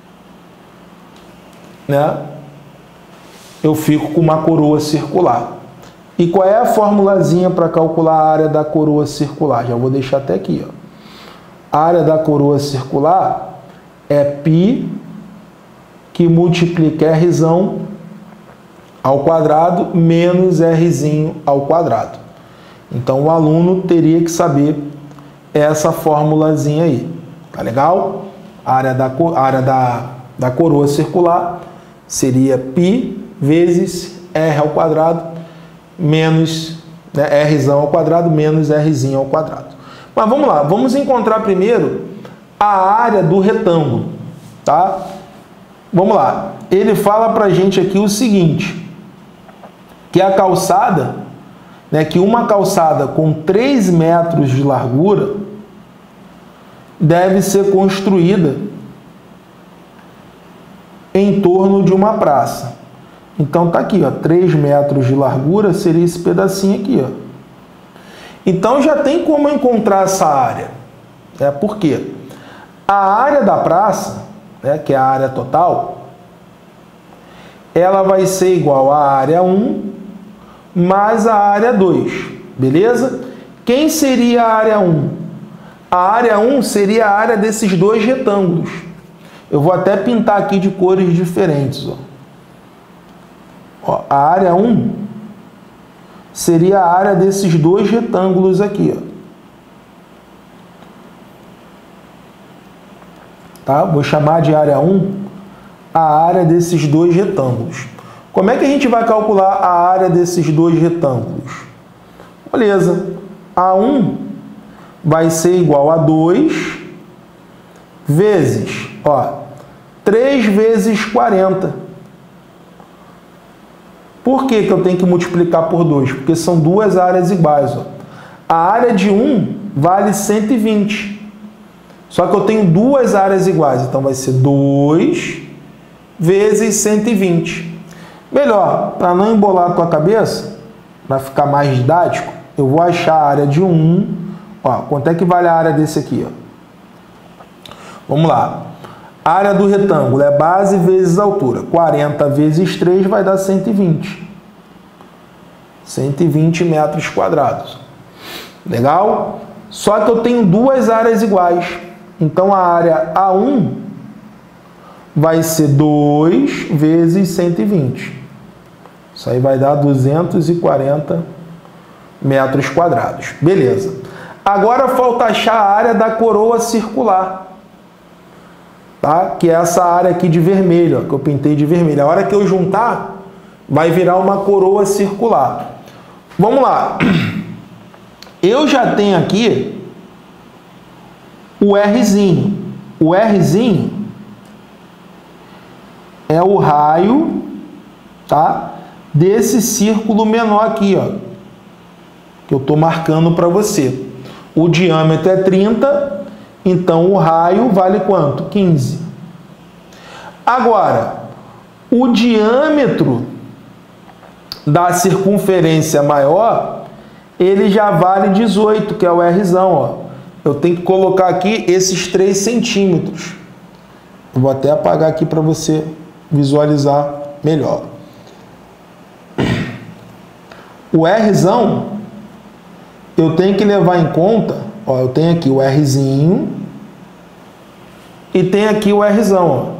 né? Eu fico com uma coroa circular. E qual é a formulazinha para calcular a área da coroa circular? Já vou deixar até aqui, ó. A área da coroa circular é π que multiplica Rzão ao quadrado menos Rzinho ao quadrado. Então, o aluno teria que saber essa formulazinha aí. Tá legal? A área da, a área da, da coroa circular seria π vezes R ao quadrado menos, né, Rzão ao quadrado menos Rzinho ao quadrado. Mas vamos lá, vamos encontrar primeiro a área do retângulo, tá? Vamos lá, ele fala pra gente aqui o seguinte, que a calçada, né, que uma calçada com três metros de largura deve ser construída em torno de uma praça. Então tá aqui, ó, três metros de largura seria esse pedacinho aqui, ó. Então já tem como encontrar essa área. É, por quê? A área da praça, né, que é a área total, ela vai ser igual à área um mais a área dois, beleza? Quem seria a área um? A área um seria a área desses dois retângulos. Eu vou até pintar aqui de cores diferentes, ó. Ó, a área um seria a área desses dois retângulos aqui, ó. Tá? Vou chamar de área um a área desses dois retângulos. Como é que a gente vai calcular a área desses dois retângulos? Beleza. A um vai ser igual a dois vezes, ó, três vezes quarenta. Por que que eu tenho que multiplicar por dois? Porque são duas áreas iguais, ó. A área de um vale cento e vinte. Só que eu tenho duas áreas iguais, então vai ser dois vezes cento e vinte. Melhor, para não embolar a tua cabeça, para ficar mais didático, eu vou achar a área de um, Ó, quanto é que vale a área desse aqui? Ó? Vamos lá. A área do retângulo é base vezes altura. quarenta vezes três vai dar cento e vinte. cento e vinte metros quadrados. Legal? Só que eu tenho duas áreas iguais. Então, a área A um vai ser dois vezes cento e vinte. Isso aí vai dar duzentos e quarenta metros quadrados. Beleza. Agora falta achar a área da coroa circular. Tá? Que é essa área aqui de vermelho, ó, que eu pintei de vermelho. A hora que eu juntar, vai virar uma coroa circular. Vamos lá. Eu já tenho aqui o Rzinho. O Rzinho é o raio, tá? Desse círculo menor aqui, ó, que eu estou marcando para você. O diâmetro é trinta, então o raio vale quanto? quinze. Agora, o diâmetro da circunferência maior, ele já vale dezoito, que é o Rzão, ó. Eu tenho que colocar aqui esses três centímetros. Eu vou até apagar aqui para você visualizar melhor. O Rzão, eu tenho que levar em conta, ó, eu tenho aqui o Rzinho e tem aqui o Rzão,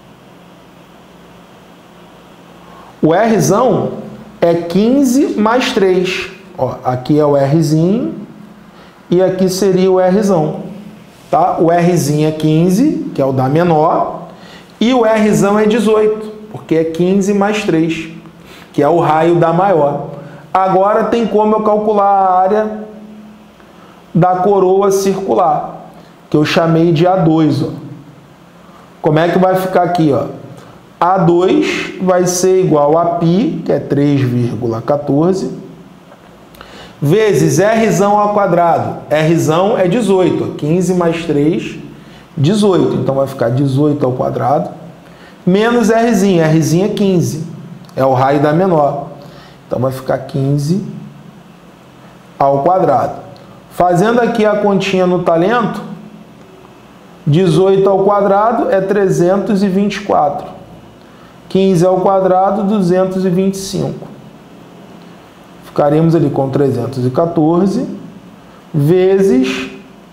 ó. O Rzão é quinze mais três. Ó, aqui é o Rzinho e aqui seria o Rzão. Tá? O Rzinho é quinze, que é o da menor, e o Rzão é dezoito, porque é quinze mais três, que é o raio da maior. Agora tem como eu calcular a área da coroa circular, que eu chamei de A dois. Ó. Como é que vai ficar aqui? Ó? A dois vai ser igual a π, que é três vírgula quatorze, vezes Rzão ao quadrado. Rzão é dezoito. Ó. quinze mais três, dezoito. Então vai ficar dezoito ao quadrado, menos Rzinho. Rzinho é quinze. É o raio da menor. Então vai ficar quinze ao quadrado. Fazendo aqui a continha no talento, dezoito ao quadrado é trezentos e vinte e quatro. quinze ao quadrado, duzentos e vinte e cinco. Ficaremos ali com trezentos e quatorze vezes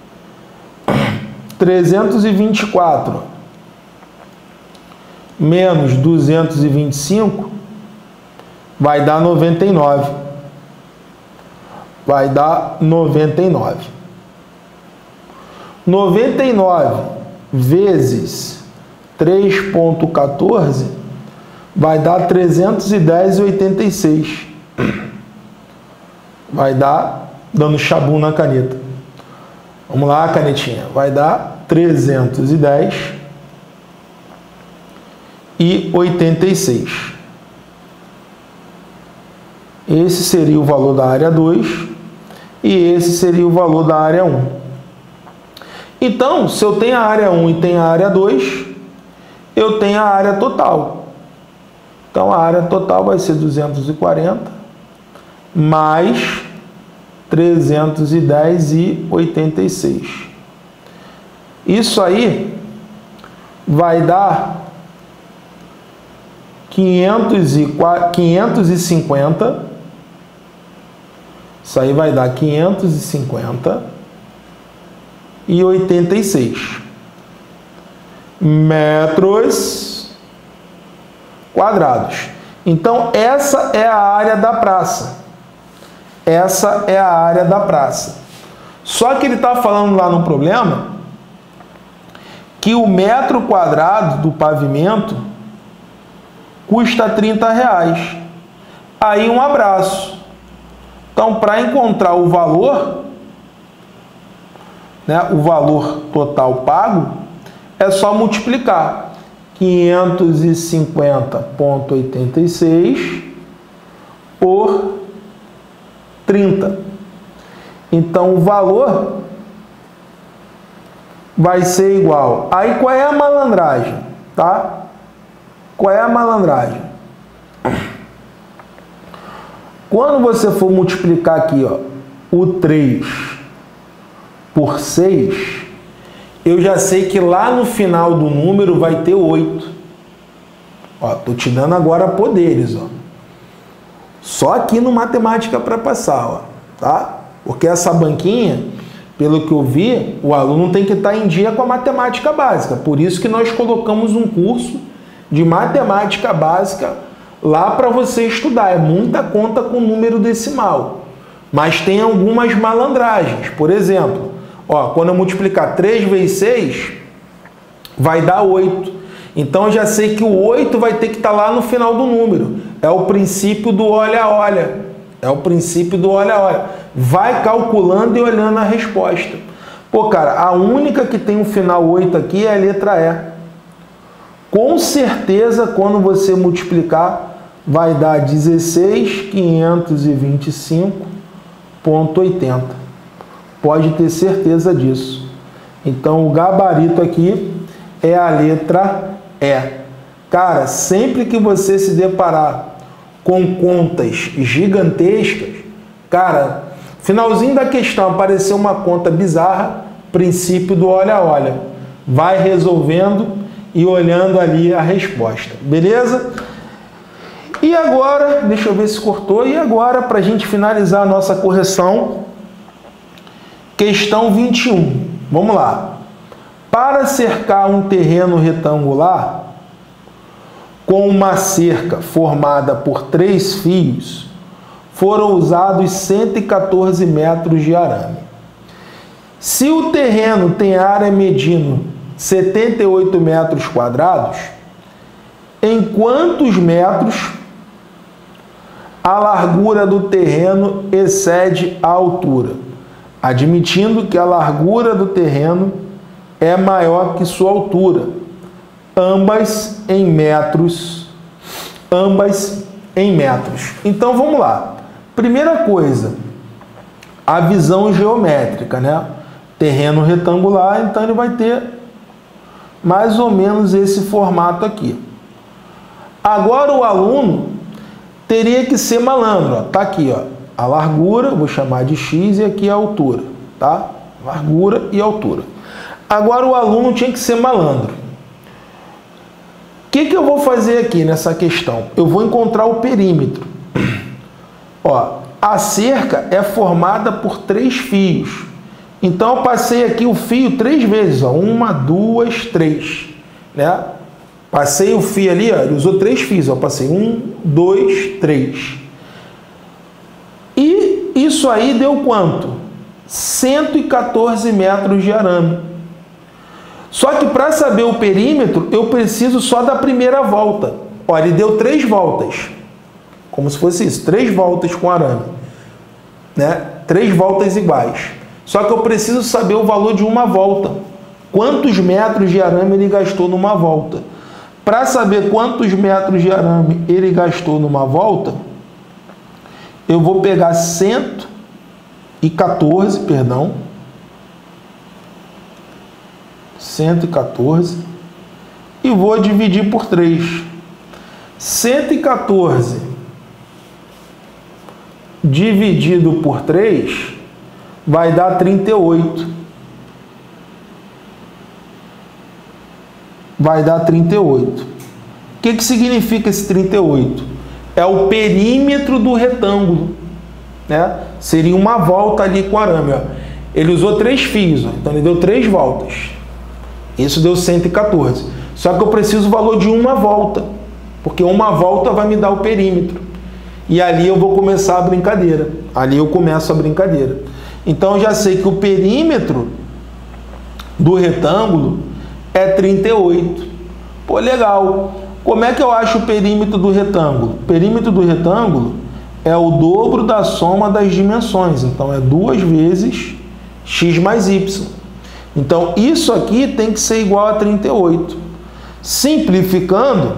trezentos e vinte e quatro menos duzentos e vinte e cinco vai dar noventa e nove. Vai dar noventa e nove. noventa e nove vezes três vírgula quatorze vai dar trezentos e dez vírgula oitenta e seis. Vai dar, dando chabu na caneta. Vamos lá, canetinha. Vai dar trezentos e dez e oitenta e seis. Esse seria o valor da área dois e esse seria o valor da área um. Então, se eu tenho a área um e tenho a área dois, eu tenho a área total. Então, a área total vai ser duzentos e quarenta mais trezentos e dez e oitenta e seis. Isso aí vai dar quinhentos e cinquenta. Isso aí vai dar quinhentos e cinquenta e oitenta e seis metros quadrados. Então, essa é a área da praça. Essa é a área da praça. Só que ele está falando lá no problema que o metro quadrado do pavimento custa trinta reais. Aí um abraço. Então, para encontrar o valor, né, o valor total pago, é só multiplicar quinhentos e cinquenta vírgula oitenta e seis por trinta. Então, o valor vai ser igual. Aí, qual é a malandragem? Tá? Qual é a malandragem? Quando você for multiplicar aqui, ó, o três por seis, eu já sei que lá no final do número vai ter oito. Ó, tô te dando agora poderes, ó. Só aqui no Matemática para Passar, ó, tá? Porque essa banquinha, pelo que eu vi, o aluno tem que estar em dia com a matemática básica. Por isso que nós colocamos um curso de matemática básica lá para você estudar. É muita conta com número decimal. Mas tem algumas malandragens. Por exemplo, ó, quando eu multiplicar três vezes seis, vai dar oito. Então eu já sei que o oito vai ter que estar lá no final do número. É o princípio do olha-olha. É o princípio do olha-olha. Vai calculando e olhando a resposta. Pô, cara, a única que tem um final oito aqui é a letra E. Com certeza, quando você multiplicar, vai dar dezesseis mil quinhentos e vinte e cinco vírgula oitenta. Pode ter certeza disso. Então, o gabarito aqui é a letra E. Cara, sempre que você se deparar com contas gigantescas, cara, finalzinho da questão apareceu uma conta bizarra, princípio do olha-olha. Vai resolvendo e olhando ali a resposta. Beleza? E agora, deixa eu ver se cortou. E agora, para a gente finalizar a nossa correção, questão vinte e um. Vamos lá. Para cercar um terreno retangular com uma cerca formada por três fios, foram usados cento e quatorze metros de arame. Se o terreno tem área medindo setenta e oito metros quadrados, em quantos metros a largura do terreno excede a altura? Admitindo que a largura do terreno é maior que sua altura, ambas em metros, ambas em metros. Então vamos lá. Primeira coisa, a visão geométrica, né? Terreno retangular, então ele vai ter mais ou menos esse formato aqui. Agora o aluno teria que ser malandro, ó. Tá aqui, ó, a largura, vou chamar de x, e aqui a altura, tá? Largura e altura. Agora o aluno tinha que ser malandro. O que que eu vou fazer aqui nessa questão? Eu vou encontrar o perímetro. Ó, a cerca é formada por três fios. Então eu passei aqui o fio três vezes, ó, uma, duas, três, né? Passei o fio ali, ó, ele usou três fios, ó, passei um, dois, três. E isso aí deu quanto? cento e quatorze metros de arame. Só que para saber o perímetro, eu preciso só da primeira volta. Ó, ele deu três voltas. Como se fosse isso, três voltas com arame, né? Três voltas iguais. Só que eu preciso saber o valor de uma volta. Quantos metros de arame ele gastou numa volta? Para saber quantos metros de arame ele gastou numa volta, eu vou pegar cento e quatorze, perdão, cento e quatorze, e vou dividir por três. cento e quatorze dividido por três vai dar trinta e oito. Vai dar trinta e oito. O que que significa esse trinta e oito? É o perímetro do retângulo, né? Seria uma volta ali com arame, ó. Ele usou três fios, ó, então ele deu três voltas. Isso deu cento e quatorze. Só que eu preciso o valor de uma volta, porque uma volta vai me dar o perímetro. E ali eu vou começar a brincadeira. Ali eu começo a brincadeira. Então eu já sei que o perímetro do retângulo é trinta e oito. Pô, legal. Como é que eu acho o perímetro do retângulo? O perímetro do retângulo é o dobro da soma das dimensões. Então é duas vezes x mais y. Então isso aqui tem que ser igual a trinta e oito. Simplificando,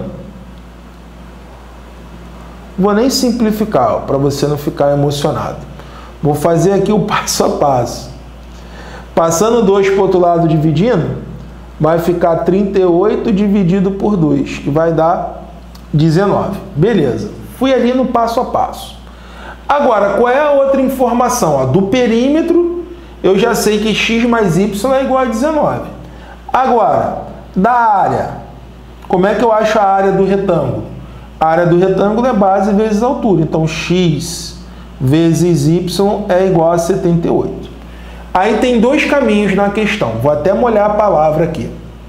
vou nem simplificar, para você não ficar emocionado. Vou fazer aqui o passo a passo. Passando dois para o outro lado dividindo, vai ficar trinta e oito dividido por dois, que vai dar dezenove. Beleza. Fui ali no passo a passo. Agora, qual é a outra informação? Ó, do perímetro eu já sei que x mais y é igual a dezenove. Agora, da área, como é que eu acho a área do retângulo? A área do retângulo é base vezes altura. Então, x vezes y é igual a setenta e oito. Aí tem dois caminhos na questão. Vou até molhar a palavra aqui.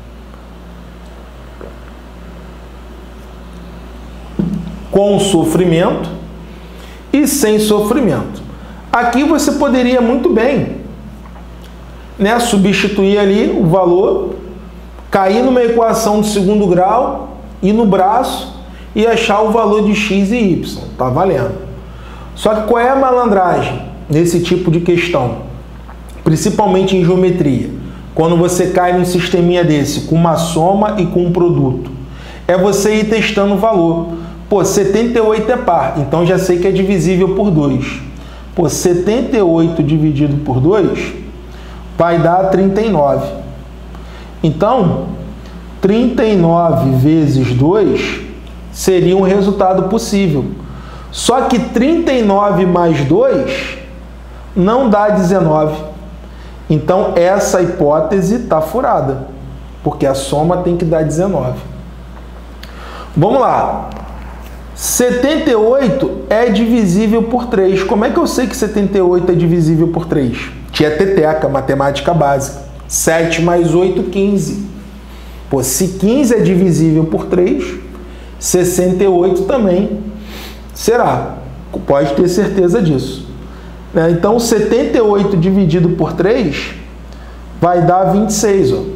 Com sofrimento e sem sofrimento. Aqui você poderia muito bem, né, substituir ali o valor, cair numa equação de segundo grau, ir no braço e achar o valor de x e y. Tá valendo. Só que qual é a malandragem nesse tipo de questão? Principalmente em geometria. Quando você cai num sisteminha desse, com uma soma e com um produto. É você ir testando o valor. Pô, setenta e oito é par, então já sei que é divisível por dois. Pô, setenta e oito dividido por dois vai dar trinta e nove. Então, trinta e nove vezes dois seria um resultado possível. Só que trinta e nove mais dois não dá dezenove. Então, essa hipótese está furada, porque a soma tem que dar dezenove. Vamos lá. setenta e oito é divisível por três. Como é que eu sei que setenta e oito é divisível por três? Tieteteca, matemática básica. sete mais oito, quinze. Pô, se quinze é divisível por três, sessenta e oito também será. Pode ter certeza disso. Então, setenta e oito dividido por três vai dar vinte e seis. Ó.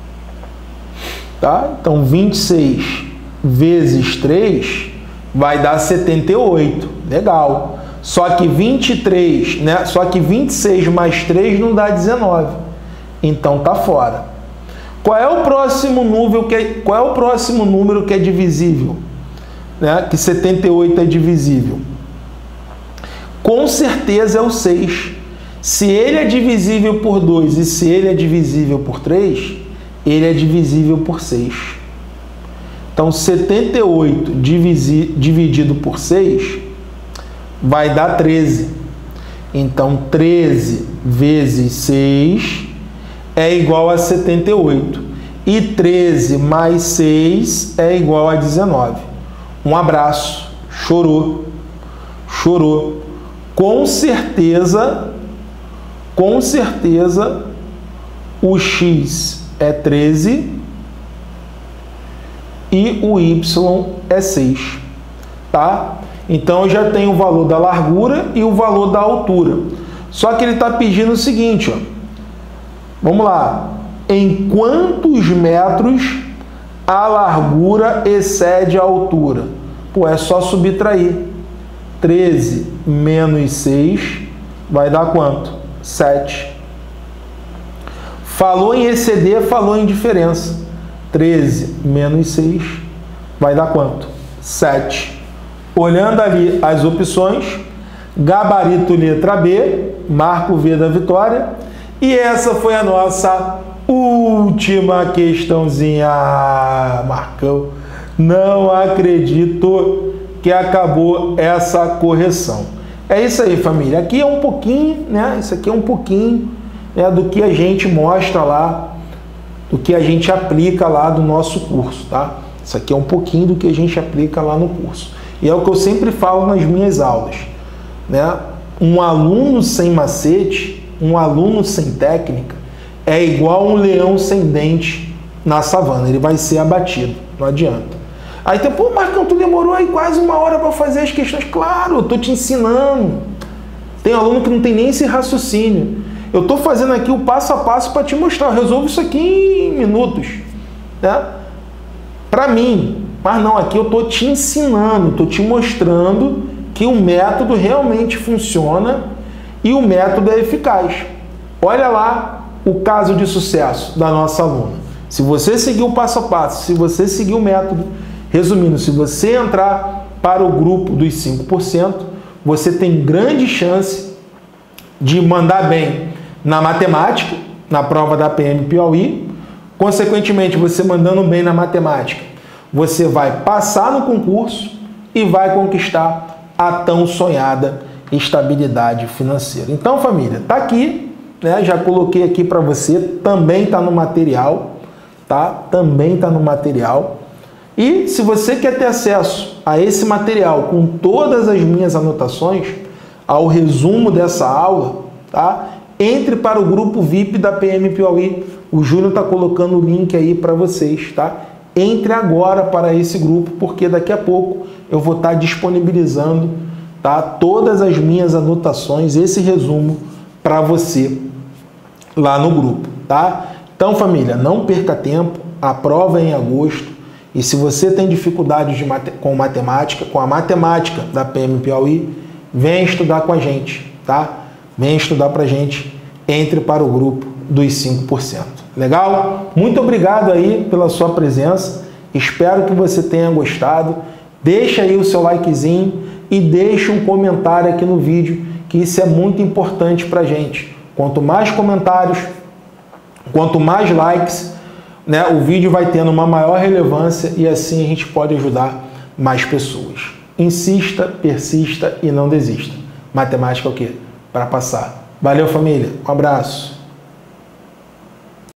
Tá? Então, vinte e seis vezes três vai dar setenta e oito. Legal. Só que vinte e três, né? Só que vinte e seis mais três não dá dezenove. Então tá fora. Qual é o próximo número que é, qual é o próximo número que é divisível? Né? Que setenta e oito é divisível. Com certeza é o seis. Se ele é divisível por dois e se ele é divisível por três, ele é divisível por seis. Então, setenta e oito divisi, dividido por seis vai dar treze. Então, treze vezes seis é igual a setenta e oito. E treze mais seis é igual a dezenove. Um abraço. Chorou. Chorou. Com certeza, com certeza, o x é treze e o y é seis, tá? Então, eu já tenho o valor da largura e o valor da altura. Só que ele está pedindo o seguinte, ó. Vamos lá. Em quantos metros a largura excede a altura? Pô, é só subtrair. treze menos seis vai dar quanto? sete. Falou em exceder, falou em diferença. treze menos seis vai dar quanto? sete. Olhando ali as opções, gabarito letra B, marco V da vitória. E essa foi a nossa última questãozinha. Ah, Marcão, não acredito que acabou essa correção. É isso aí, família. Aqui é um pouquinho, né? Isso aqui é um pouquinho, né, do que a gente mostra lá, do que a gente aplica lá do nosso curso, tá? Isso aqui é um pouquinho do que a gente aplica lá no curso. E é o que eu sempre falo nas minhas aulas, né? Um aluno sem macete, um aluno sem técnica, é igual um leão sem dente na savana. Ele vai ser abatido, não adianta. Aí tem, pô, Marcão, tu demorou aí quase uma hora para fazer as questões. Claro, eu tô te ensinando. Tem aluno que não tem nem esse raciocínio. Eu tô fazendo aqui o passo a passo para te mostrar. Eu resolvo isso aqui em minutos, né? Para mim. Mas não, aqui eu tô te ensinando, tô te mostrando que o método realmente funciona e o método é eficaz. Olha lá o caso de sucesso da nossa aluna. Se você seguir o passo a passo, se você seguir o método, resumindo, se você entrar para o grupo dos cinco por cento, você tem grande chance de mandar bem na matemática, na prova da P M Piauí. Consequentemente, você mandando bem na matemática, você vai passar no concurso e vai conquistar a tão sonhada estabilidade financeira. Então, família, tá aqui, né? Já coloquei aqui para você, também está no material, tá? Também está no material. E se você quer ter acesso a esse material com todas as minhas anotações, ao resumo dessa aula, tá? Entre para o grupo V I P da P M Piauí. O Júnior está colocando o link aí para vocês, tá? Entre agora para esse grupo, porque daqui a pouco eu vou estar disponibilizando, tá, todas as minhas anotações, esse resumo para você lá no grupo, tá? Então, família, não perca tempo, a prova é em agosto. E se você tem dificuldades de mate com matemática, com a matemática da P M Piauí, vem estudar com a gente, tá? Vem estudar pra gente, entre para o grupo dos cinco por cento. Legal? Muito obrigado aí pela sua presença. Espero que você tenha gostado. Deixa aí o seu likezinho e deixa um comentário aqui no vídeo, que isso é muito importante pra gente. Quanto mais comentários, quanto mais likes, né, o vídeo vai tendo uma maior relevância e assim a gente pode ajudar mais pessoas. Insista, persista e não desista. Matemática é o quê? Para passar. Valeu, família. Um abraço.